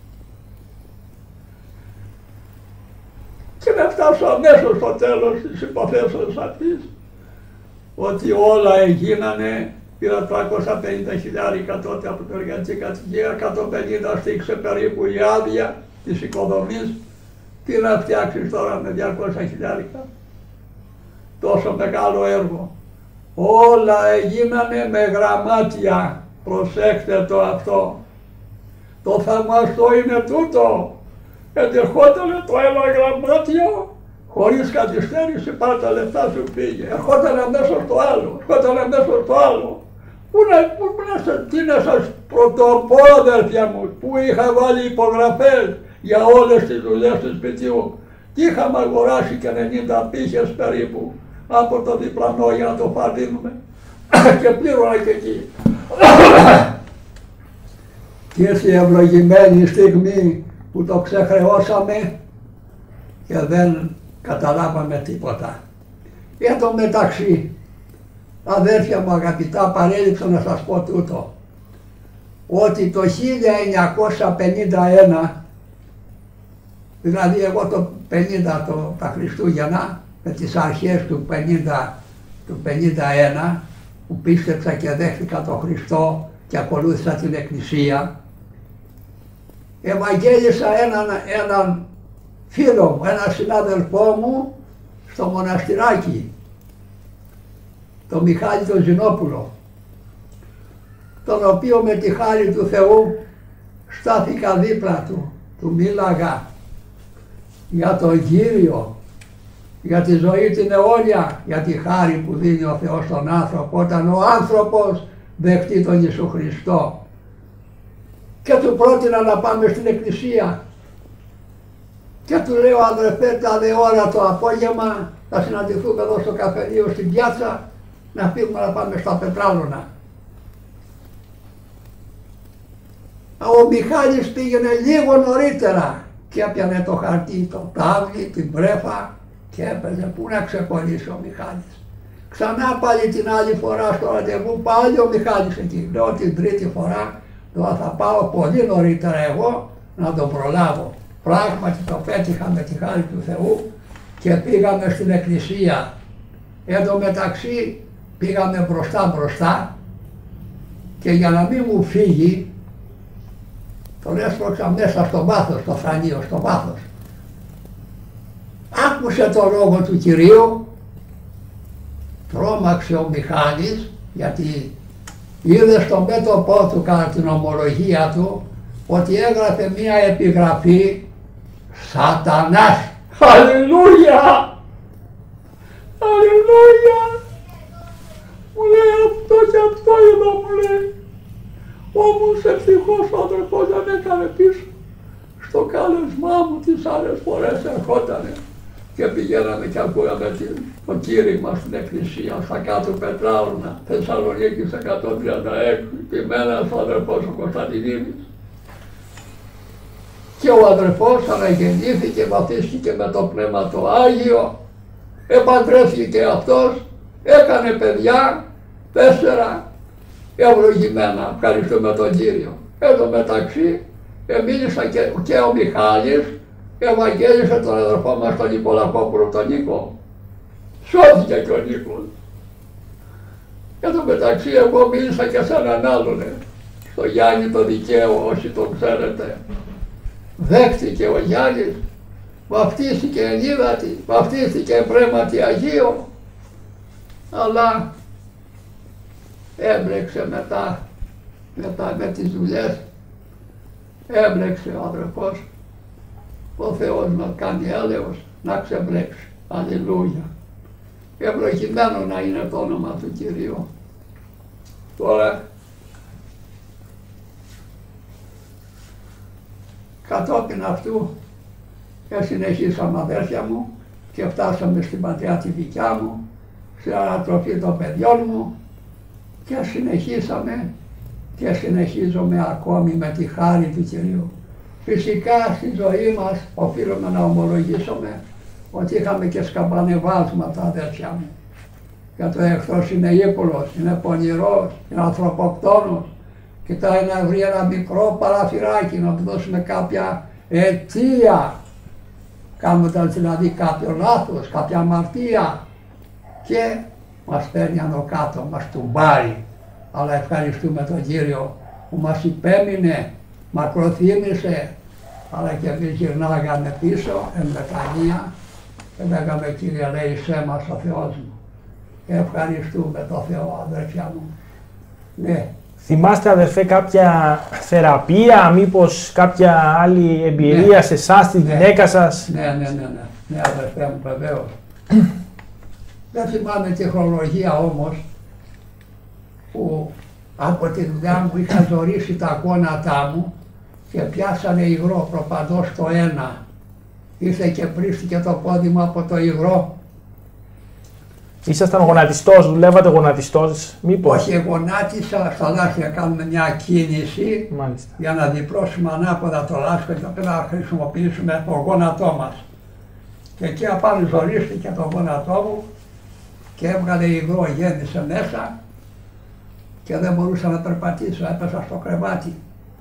Και να φτάσω αμέσως στο τέλος της υποθέσεως αυτής, ότι όλα έγινανε, πήρα τριακόσια πενήντα χιλιάρικα τότε από την εργατική κατοικία, εκατόν πενήντα στήξε περίπου η άδεια της οικοδομής. Τι να φτιάξεις τώρα με διακόσια χιλιάρικα, τόσο μεγάλο έργο. Όλα έγινανε με γραμμάτια, προσέξτε το αυτό. Το θαυμαστό είναι τούτο, ερχόταν το ένα γραμμάτιο, χωρίς καθυστέρηση, πάρ' τα λεφτά σου, πήγε. Ερχόταν αμέσως το άλλο, ερχόταν αμέσως το άλλο. Πού να, πού, πού να σας, τι να σας πρωτοπώ, αδέρφια μου, που είχα βάλει υπογραφές για όλες τις δουλειές του σπιτιού. Και είχαμε αγοράσει και ενενήντα πύχες περίπου από το διπλανό για να το φαρδίνουμε και πλήρωνα και εκεί. Και ήρθε η ευλογημένη στιγμή που το ξεχρεώσαμε και δεν καταλάβαμε τίποτα. Εν τω μεταξύ, αδέρφια μου αγαπητά, παρέλειψα να σας πω τούτο, ότι το χίλια εννιακόσια πενήντα ένα, δηλαδή εγώ το πενήντα το, τα Χριστούγεννα, με τις αρχές του πενήντα, του πενήντα ένα, που πίστεψα και δέχτηκα τον Χριστό και ακολούθησα την Εκκλησία, ευαγγέλισα έναν, έναν φίλο μου, έναν συνάδελφό μου στο μοναστηράκι, τον Μιχάλη τον Ζηνόπουλο, τον οποίο με τη χάρη του Θεού στάθηκα δίπλα του, του μίλαγα για τον Κύριο, για τη ζωή την αιώνια, για τη χάρη που δίνει ο Θεός στον άνθρωπο όταν ο άνθρωπος δεχτεί τον Ιησού Χριστό. Και του πρότεινα να πάμε στην εκκλησία και του λέω, αδερφέ, τάδε ώρα το απόγευμα θα συναντηθούμε εδώ στο καφενείο στην πιάτσα να φύγουμε να πάμε στα Πετράλωνα. Ο Μιχάλης πήγαινε λίγο νωρίτερα και έπιανε το χαρτί, το τάβλι, την πρέφα και έπαιζε. Πού να ξεκολλήσει ο Μιχάλης. Ξανά πάλι την άλλη φορά στο ραντεβού, πάλι ο Μιχάλης εκεί. Λέω την τρίτη φορά, τώρα θα πάω πολύ νωρίτερα εγώ να τον προλάβω. Πράγματι το πέτυχα με τη χάρη του Θεού και πήγαμε στην εκκλησία. Εν τω μεταξύ πήγαμε μπροστά μπροστά και για να μην μου φύγει τον έσπρωξα μέσα στο βάθος, στο θρανείο, στο βάθος. Άκουσε το λόγο του Κυρίου, τρόμαξε ο Μιχάλης γιατί είδε στο μέτωπό του κατά την ομολογία του ότι έγραφε μία επιγραφή «Σατανάς». Αλληλούια! Αλληλούια! Μου λέει αυτό και αυτό εδώ, μου λέει. Όμως ευτυχώς ο αδερφός δεν έκανε πίσω. Στο κάλεσμά μου τις άλλες φορές ερχότανε και πηγαίναμε και ακούγαμε το κήρυγμα στην εκκλησία, στα κάτω Πετράωνα, Θεσσαλονίκης εκατόν τριάντα έξι, ποιμένας ο αδερφός ο Κωνσταντινίδης. Και ο αδερφός αναγεννήθηκε, βαπτίστηκε με το Πνεύμα το Άγιο, επαντρεύτηκε αυτός, έκανε παιδιά, τέσσερα, ευλογημένα, ευχαριστούμε τον Κύριο. Εν τω μεταξύ, μίλησα και, και ο Μιχάλης, ευαγγέλισε τον αδερφό μας τον Νικολακόπουλο, τον Νίκο. Σώθηκε και ο Νίκος. Εν τω μεταξύ, εγώ μίλησα και σε έναν άλλον, στο Γιάννη το Δικαίο, όσοι τον ξέρετε. Δέχτηκε ο Γιάννης, βαφτίστηκε ενίδατη, βαφτίστηκε πνεύματι Αγίο, αλλά έμπλεξε μετά, μετά με τις δουλειές, έμπλεξε ο αδερφός, ο Θεός μας κάνει έλεος να ξεμπλέξει. Αλληλούια. Ευλογημένο να είναι το όνομα του Κυρίου. Τώρα, κατόπιν αυτού, συνεχίσαμε αδέρφια μου και φτάσαμε στην πατριά τη δικιά μου, στην ανατροφή των παιδιών μου και συνεχίσαμε και συνεχίζουμε ακόμη με τη χάρη του Κυρίου. Φυσικά στη ζωή μας οφείλουμε να ομολογήσουμε ότι είχαμε και σκαμπανεβάσματα, αδέρφια μου. Γιατί ο εχθρός είναι ύπουλος, είναι πονηρός, είναι ανθρωποκτόνος. Κοιτάει να βρει ένα μικρό παραθυράκι, να του δώσουμε κάποια αιτία, κάνοντας δηλαδή κάποιο λάθος, κάποια αμαρτία και μας παίρνει άνω κάτω, μας τουμπάρει. Αλλά ευχαριστούμε τον Κύριο που μας υπέμεινε, μακροθύμησε, αλλά και εμείς γυρνάγαμε πίσω εν μετανία και λέγαμε Κύριε λέησέ μας ο Θεός μου. Και ευχαριστούμε τον Θεό, αδερφιά μου. Ναι. Θυμάστε αδερφέ κάποια θεραπεία, μήπως κάποια άλλη εμπειρία ναι. σε εσάς, τη ναι. γυναίκα σας? Ναι, ναι, ναι, ναι, ναι αδερφέ μου βεβαίως. Δεν θυμάμαι τη χρονολογία όμως που από τη δουλειά μου είχα ζωρίσει τα γόνατά μου και πιάσανε υγρό προπαντός στο ένα. Ήρθε και πρίστηκε το πόδι μου από το υγρό. Ήσασταν γονατιστός, δουλεύατε γονατιστός, μήπως? Όχι, γονάτισα στα λάστιχα, κάνουμε μια κίνηση. Μάλιστα. Για να διπλώσουμε ανάποδα το λάστιχο και πρέπει να χρησιμοποιήσουμε το γόνατό μας. Και εκεί απάνω ζωρίστηκε το γόνατό μου και έβγαλε υγρό, γέννησε μέσα και δεν μπορούσα να περπατήσω, έπεσα στο κρεβάτι.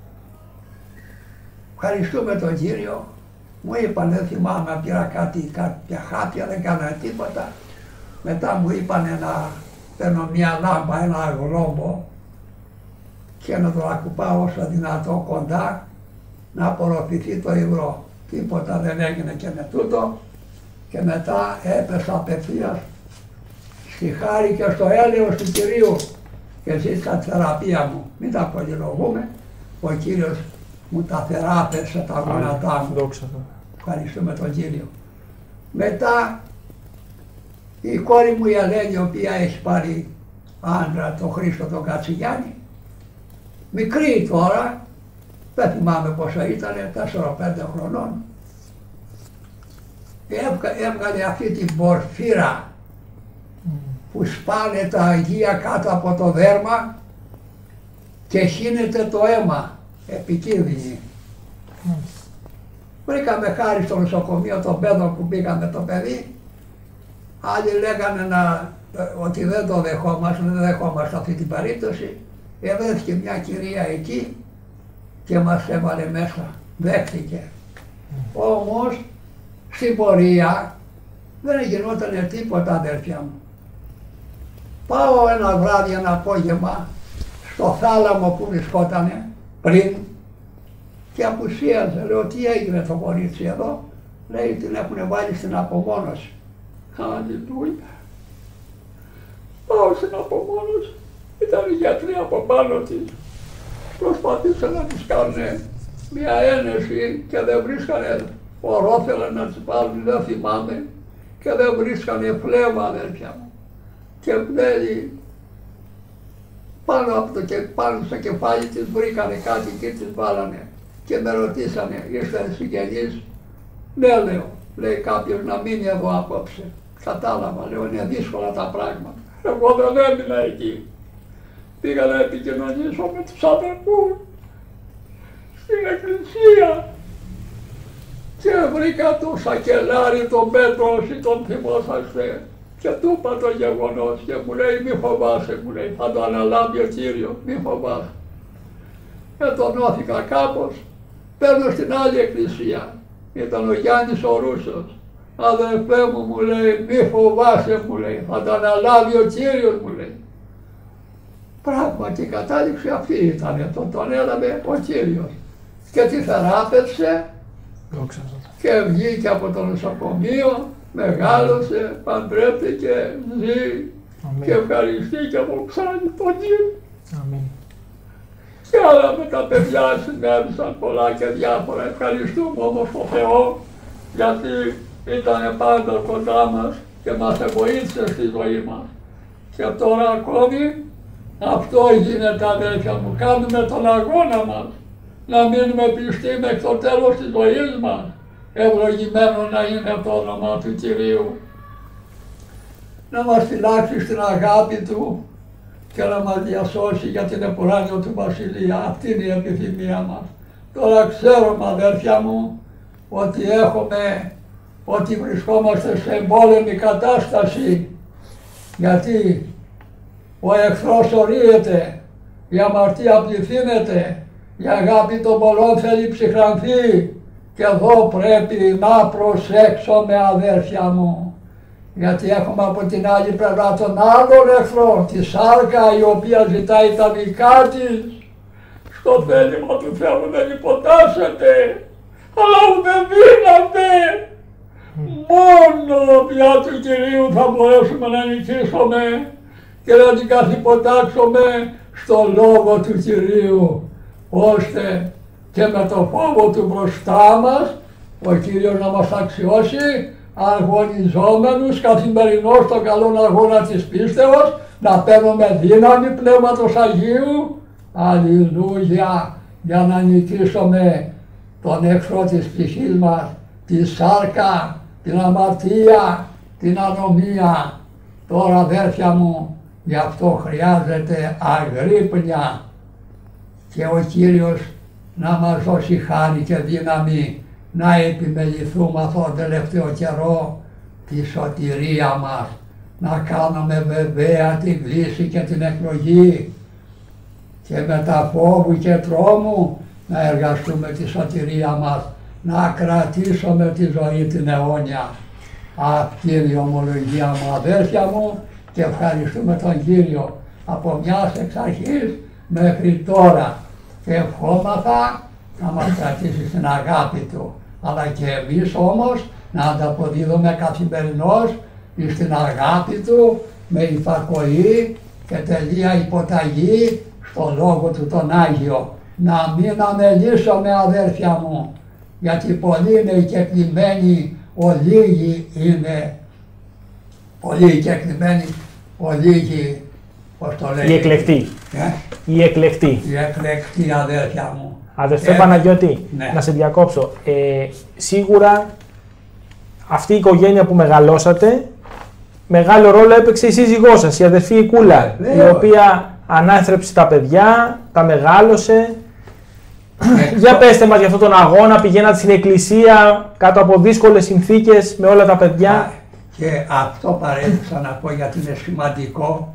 Ευχαριστούμε τον Κύριο. Μου είπαν, δεν θυμάμαι, πήρα κάτι, κάποια χάπια, δεν κάνα τίποτα. Μετά μου είπανε να παίρνω μια λάμπα, ένα γλόμπο και να το ακουπάω όσο δυνατό κοντά να απορροφηθεί το υγρό. Τίποτα δεν έγινε και με τούτο και μετά έπεσα απευθείας στη χάρη και στο έλεος του Κυρίου και ζήτησα τη θεραπεία μου. Μην τα πολυλογούμε, ο Κύριος μου τα θεράπευσε τα γόνατά μου. Ευχαριστούμε τον Κύριο. Μετά η κόρη μου η Ελένη, η οποία έχει πάρει άντρα, τον Χρήστο τον Κατσιγιάννη, μικρή τώρα, δεν θυμάμαι πόσο ήταν, τέσσερα πέντε χρονών, έβγαλε αυτή την πορφύρα που σπάνε τα αγία κάτω από το δέρμα και χύνεται το αίμα, επικίνδυνη. Βρήκαμε χάρη στο νοσοκομείο των παιδών που πήγαμε το παιδί. Άλλοι λέγανε να, ότι δεν το δεχόμαστε, δεν δεχόμαστε αυτή την περίπτωση. Ευρέθηκε μια κυρία εκεί και μας έβαλε μέσα, δέχτηκε. Όμως στην πορεία δεν γινόταν τίποτα, αδέρφια μου. Πάω ένα βράδυ, ένα απόγευμα, στο θάλαμο που βρισκότανε πριν και απουσίαζε. Λέω, τι έγινε το κορίτσι εδώ? Λέει, την έχουν βάλει στην απομόνωση. Αλληλούια. Πάω στην απομόνωση. Ήταν οι γιατροί από πάνω της. Προσπαθήσαν να της κάνουν μια ένεση και δεν βρίσκανε. Ορόφελα να της βάλουν, δεν θυμάμαι. Και δεν βρίσκανε φλέβα, αδέρφια μου. Και λέει, πάνω, από το, πάνω στο κεφάλι της βρήκανε κάτι και τις βάλανε και με ρωτήσανε, είστε συγγενείς? Ναι, λέω, λέει κάποιος να μείνει εδώ απόψε. Κατάλαβα, λέω, είναι δύσκολα τα πράγματα. Εγώ δεν έμεινα εκεί. Πήγα να επικοινωνήσω με τους αδερφούς στην εκκλησία και βρήκα τον Σακελάρη, τον Πέτρο, όσοι τον θυμόσαστε, και του είπα το γεγονός και μου λέει, μη φοβάσαι, μου λέει, θα το αναλάβει ο Κύριος, μη φοβάσαι. Ετονώθηκα κάπως, παίρνω στην άλλη εκκλησία, ήταν ο Γιάννης ο Ρούσος. Αδερφέ μου, μου λέει, μη φοβάσαι, μου λέει, θα το αναλάβει ο Κύριος, μου λέει. Πράγματι η κατάληξη αυτή ήταν, τον, τον έλαβε ο Κύριος. Και τη θεράπευσε και βγήκε από το νοσοκομείο, μεγάλωσε, παντρεύτηκε, ζει. Αμήν. Και ευχαριστήκε από ξάνη τον Κύριο. Αμήν. Και άλλα με τα παιδιά συνέβησαν πολλά και διάφορα. Ευχαριστούμε όμως τον Θεό, γιατί ήταν πάντα κοντά μας και μας βοήθησε στη ζωή μας. Και τώρα ακόμη αυτό γίνεται, αδέρφια μου, κάνουμε τον αγώνα μας να μείνουμε πιστοί μέχρι το τέλος της ζωής μας. Ευλογημένο να είναι το όνομα του Κυρίου. Να μας φυλάξει στην αγάπη Του και να μας διασώσει για την επουράνιο του Βασιλεία. Αυτή είναι η επιθυμία μας. Τώρα ξέρουμε, αδέρφια μου, ότι έχουμε, ότι βρισκόμαστε σε εμπόλεμη κατάσταση, γιατί ο εχθρός ορίεται, η αμαρτία πληθύνεται, η αγάπη των πολλών θέλει ψυχρανθεί. Και εδώ πρέπει να προσέξουμε, αδέρφια μου, γιατί έχουμε από την άλλη πλευρά τον άλλον εχθρό, τη σάρκα, η οποία ζητάει τα δικά της. Στο θέλημα του Θεού δεν υποτάσσεται, αλλά ούτε δύναται. Μόνο πια του Κυρίου θα μπορέσουμε να νικήσουμε και να την καθυποτάξουμε στο λόγο του Κυρίου, ώστε και με το φόβο του μπροστά μας ο Κύριος να μας αξιώσει αγωνιζόμενους καθημερινώς στον καλόν αγώνα της πίστεως, να παίρνουμε δύναμη Πνεύματος Αγίου, αλληλούια, για να νικήσουμε τον εχθρό της ψυχής μας, τη σάρκα, την αμαρτία, την ανομία. Τώρα, αδέρφια μου, γι' αυτό χρειάζεται αγρύπνια και ο Κύριος να μας δώσει χάρη και δύναμη να επιμεληθούμε αυτόν τον τελευταίο καιρό τη σωτηρία μας, να κάνουμε βεβαία την κλίση και την εκλογή και με τα φόβου και τρόμου να εργαστούμε τη σωτηρία μας, να κρατήσουμε τη ζωή την αιώνια. Αυτή είναι η ομολογία μου, αδέρφια μου, και ευχαριστούμε τον Κύριο από μιας εξ αρχής μέχρι τώρα και ευχόμαθα να μας κρατήσει στην αγάπη Του, αλλά και εμείς όμως να ανταποδίδουμε καθημερινώς στην αγάπη Του με υπακοή και τελεία υποταγή στο Λόγο Του τον Άγιο. Να μην αμελήσουμε, αδέρφια μου, γιατί πολλοί είναι οι κεκλημένοι, ολίγοι είναι, πολλοί οι κεκλημένοι, ολίγοι, πώς το λέει. Οι εκλεκτοί. Ε? Οι εκλεκτοί. Οι εκλεκτοί, αδέρφια μου. Αδερφέ Ε, Παναγιώτη, ναι. να σε διακόψω. Ε, σίγουρα αυτή η οικογένεια που μεγαλώσατε, μεγάλο ρόλο έπαιξε η σύζυγός σας, η αδερφή η Κούλα, Ε, η βέβαια. οποία ανάθρεψε τα παιδιά, τα μεγάλωσε. Ε, Για το- πέστε μας για αυτόν τον αγώνα, πηγαίνατε στην εκκλησία κάτω από δύσκολες συνθήκες με όλα τα παιδιά. Και αυτό παρέτησα να πω γιατί είναι σημαντικό.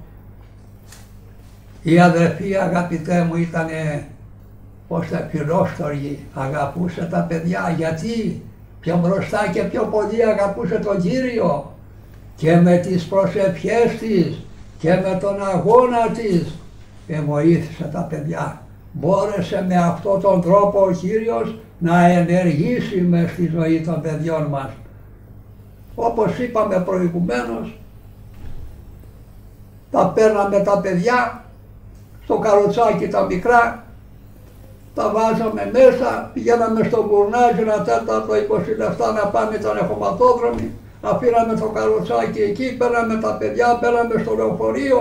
Η αδερφή, αγαπητέ μου, ήταν ως τα φιλόστοργη, αγαπούσε τα παιδιά, γιατί πιο μπροστά και πιο πολύ αγαπούσε τον Κύριο, και με τις προσευχές της και με τον αγώνα της βοήθησε τα παιδιά. Μπόρεσε με αυτόν τον τρόπο ο Κύριος να ενεργήσει μες στη ζωή των παιδιών μας. Όπως είπαμε προηγουμένως, τα παίρναμε τα παιδιά στο καροτσάκι τα μικρά, τα βάζαμε μέσα, πηγαίναμε στο Μπουρνάζι ένα τέταρτο είκοσι λεπτά να πάμε τον εχωματόδρομο, αφήναμε το καροτσάκι εκεί, παίρναμε τα παιδιά, παίρναμε στο λεωφορείο,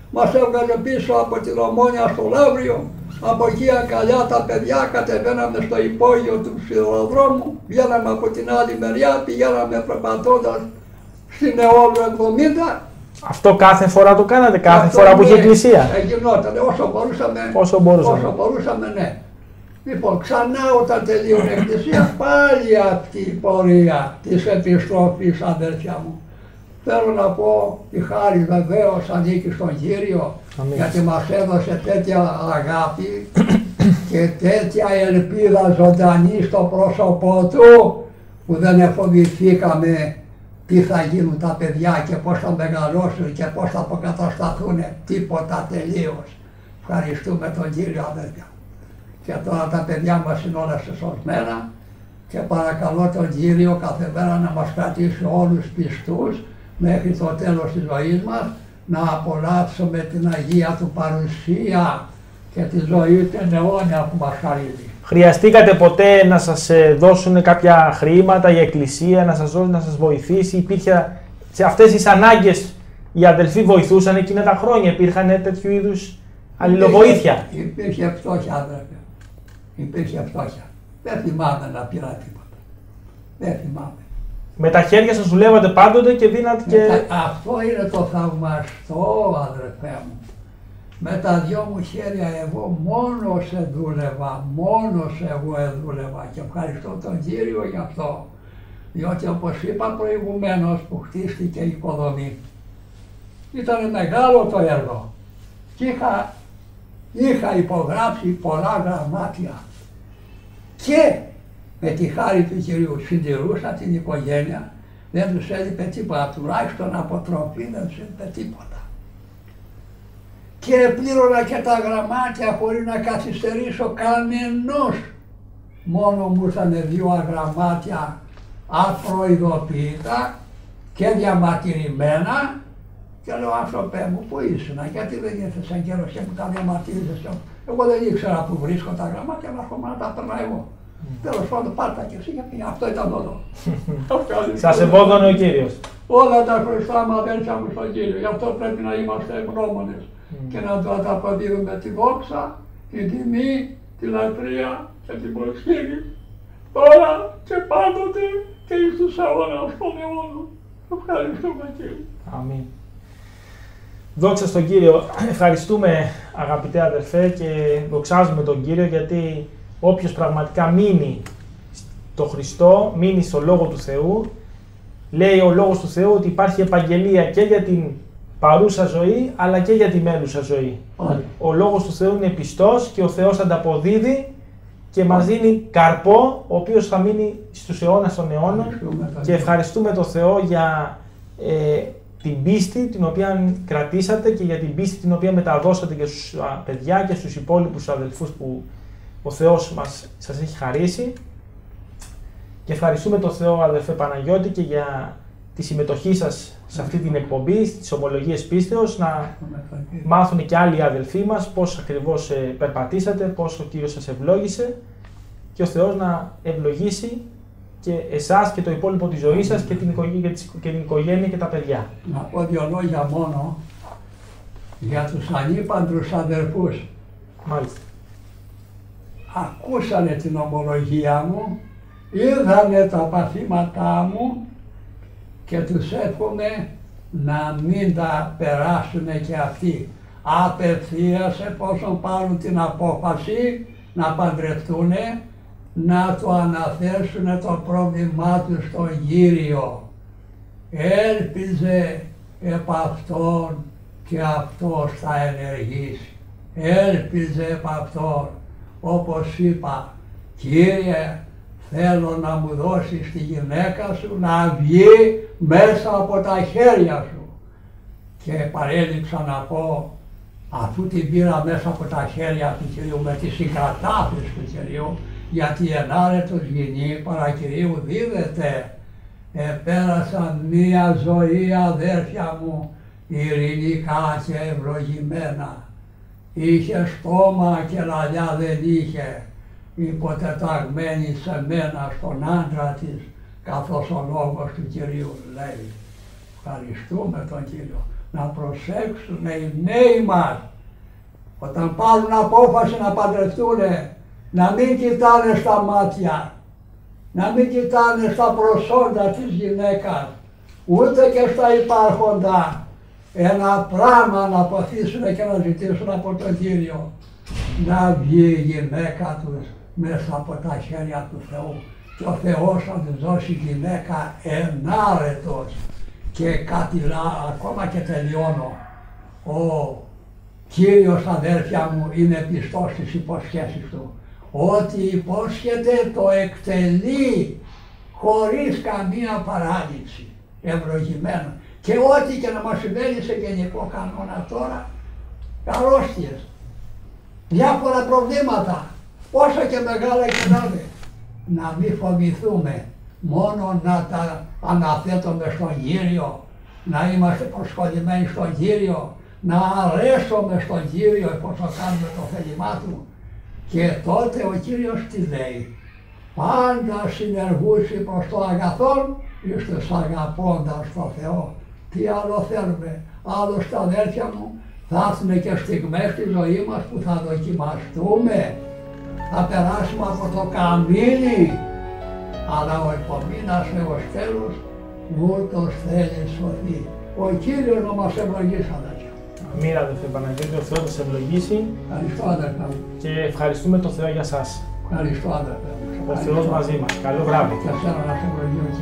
μας έβγαλε πίσω από την Ομόνια στο Λαύριο, από εκεί αγκαλιά τα παιδιά, κατεβαίναμε στο υπόγειο του σιδηροδρόμου, βγαίναμε από την άλλη μεριά, πηγαίναμε περπατώντας στην Αιώλου εβδομήντα. Αυτό κάθε φορά το κάνατε, κάθε Αυτό φορά που είχε ναι, εκκλησία? Γινόταν, όσο μπορούσαμε, Όσο μπορούσαμε. όσο μπορούσαμε, ναι. Λοιπόν, ξανά όταν τελείωνε η εκκλησία, πάλι αυτή η πορεία της επιστροφής, αδέρφια μου. Θέλω να πω, η χάρη βεβαίως ανήκει στον Κύριο, Αμήν. γιατί μας έδωσε τέτοια αγάπη και τέτοια ελπίδα ζωντανή στο πρόσωπό του, που δεν εφοβηθήκαμε τι θα γίνουν τα παιδιά και πώς θα μεγαλώσουν και πώς θα αποκατασταθούν, τίποτα τελείως. Ευχαριστούμε τον Κύριο, αδέρφια. Και τώρα τα παιδιά μας είναι όλα σωσμένα και παρακαλώ τον Κύριο κάθε μέρα να μας κρατήσει όλους πιστούς μέχρι το τέλος της ζωής μας, να απολαύσουμε την Αγία Του παρουσία και τη ζωή την αιώνια που μας χαρίζει. Χρειαστήκατε ποτέ να σας δώσουν κάποια χρήματα, η εκκλησία, να σας δώσει, να σας βοηθήσει? Υπήρχε σε αυτές τις ανάγκες οι αδελφοί βοηθούσαν εκείνα τα χρόνια? Υπήρχαν τέτοιου είδους αλληλοβοήθεια? Υπήρχε, υπήρχε φτώχεια, αδερφέ. Υπήρχε φτώχεια. Δεν θυμάμαι να πήρα τίποτα. Δεν θυμάμαι. Με τα χέρια σας δουλεύατε πάντοτε και δίνατε και... Τα... Αυτό είναι το θαυμαστό, αδερφέ μου. Με τα δυο μου χέρια εγώ μόνος εδούλευα, μόνος εγώ εδούλευα και ευχαριστώ τον Κύριο γι' αυτό. Διότι όπως είπα προηγουμένως που χτίστηκε η οικοδομή, ήταν μεγάλο το έργο και είχα, είχα υπογράψει πολλά γραμμάτια και με τη χάρη του Κυρίου συντηρούσα την οικογένεια, δεν τους έλειπε τίποτα, τουλάχιστον αποτροπή δεν τους έλειπε τίποτα. Και πλήρωνα και τα γραμμάτια χωρίς να καθυστερήσω κανενός. Μόνο μου ήρθανε δύο γραμμάτια απροειδοποιητά και διαμαρτυρημένα και λέω, άνθρωπε μου, πού ήσουν, γιατί δεν ήρθες εν καιρός και μου τα διαμαρτύρησες? Εγώ δεν ήξερα που βρίσκω τα γραμμάτια, να έρχομαι να τα παίρνα εγώ. Mm. Τέλος πάντων, πάρτα και εσύ, γιατί αυτό ήταν όλο. Σας εμπόδωνε ο Κύριος. Όλα τα χρωστάμε, αδέρφια μου, στον Κύριο. Γι' αυτό πρέπει να είμαστε ευγνώμονες mm. και να του ανταποδίδουμε τη δόξα, την τιμή, τη λατρεία και την προσχήνη. Τώρα και πάντοτε και εις τους αιώνας των αιώνων. Ευχαριστούμε, Κύριε. Αμήν. Δόξα στον Κύριο. Ευχαριστούμε, αγαπητέ αδερφέ, και δοξάζουμε τον Κύριο, γιατί όποιος πραγματικά μείνει στο Χριστό, μείνει στο Λόγο του Θεού, λέει ο Λόγος του Θεού ότι υπάρχει επαγγελία και για την παρούσα ζωή, αλλά και για τη μέλουσα ζωή. Mm. Ο Λόγος του Θεού είναι πιστός και ο Θεός ανταποδίδει και μας δίνει καρπό, ο οποίος θα μείνει στους αιώνας των αιώνων. Και ευχαριστούμε τον Θεό για ε, την πίστη την οποία κρατήσατε και για την πίστη την οποία μεταδώσατε και στους παιδιά και στους υπόλοιπους αδελφούς που ο Θεός μας, σας έχει χαρίσει. Και ευχαριστούμε τον Θεό, αδελφέ Παναγιώτη, και για τη συμμετοχή σας σε αυτή την εκπομπή, στις ομολογίες πίστεως, να μάθουν και άλλοι αδελφοί μας πώς ακριβώς περπατήσατε, πώς ο Κύριος σας ευλόγησε και ο Θεός να ευλογήσει και εσάς και το υπόλοιπο της ζωής σας και την οικογένεια και, την οικογένεια και τα παιδιά. Να πω δύο λόγια μόνο για τους ανήπαντρους αδερφούς. Μάλιστα. Ακούσανε την ομολογία μου, είδανε τα παθήματά μου και τους εύχομαι να μην τα περάσουν και αυτοί. Απευθείας εφόσον πάρουν την απόφαση να παντρευτούν, να το αναθέσουν το πρόβλημά τους στον Κύριο. Έλπιζε επ' αυτόν και αυτός θα ενεργήσει. Έλπιζε επ' αυτόν, όπως είπα, Κύριε, θέλω να μου δώσεις τη γυναίκα σου να βγει μέσα από τα χέρια σου. Και παρέλειψα να πω, αφού την πήρα μέσα από τα χέρια του Κυρίου με τις συγκατάφες του Κυρίου, γιατί ενάρετος γυνή παρακυρίου δίδεται, επέρασαν μία ζωή, αδέρφια μου, ειρηνικά και ευλογημένα. Είχε στόμα και λαλιά δεν είχε, υποτεταγμένη σε μένα στον άντρα της, καθώς ο λόγος του Κυρίου λέει. Ευχαριστούμε τον Κύριο. να προσέξουν οι νέοι μας όταν πάρουν απόφαση να παντρευτούν, να μην κοιτάνε στα μάτια, να μην κοιτάνε στα προσόντα της γυναίκας, ούτε και στα υπάρχοντα. Ένα πράγμα να αποθήσουν και να ζητήσουν από τον Κύριο, να βγει η γυναίκα τους μέσα από τα χέρια του Θεού και ο Θεός θα τους δώσει γυναίκα ενάρετος. Και κάτι ακόμα και τελειώνω. Ο Κύριος, αδέρφια μου, είναι πιστός στις υποσχέσεις του. Ό,τι υπόσχεται το εκτελεί χωρίς καμία παράληψη, ευλογημένο. Και ό,τι και να μας συμβαίνει σε γενικό κανόνα τώρα, αρρώστιες, διάφορα προβλήματα, όσα και μεγάλα και να είναι, να μην φοβηθούμε, μόνο να τα αναθέτουμε στον Κύριο, να είμαστε προσχωρημένοι στον Κύριο, να αρέσουμε στον Κύριο εφόσον κάνουμε το θέλημά Του. Και τότε ο Κύριος τι λέει? Πάντα συνεργούσι προς το αγαθόν εις τους αγαπώντας το Θεό. Τι άλλο θέλουμε? Άλλωστε, αδέρφια μου, θα έρθουν και στιγμές στη ζωή μας που θα δοκιμαστούμε, θα περάσουμε από το καμίνι, αλλά ο υπομείνας έως τέλος ούτως θέλει σωθεί. Ο Κύριος να μας ευλογήσει, αδέρφια. Αμήν, αδερφέ Παναγιώτη, ο Θεός σας ευλογήσει. Ευχαριστώ, αδερφέ μου. Και ευχαριστούμε τον Θεό για σας. Ευχαριστώ, αδερφέ μου. Ο Θεός μαζί μας. Καλό βράδυ. Και εσένα να σε ευλογήσει.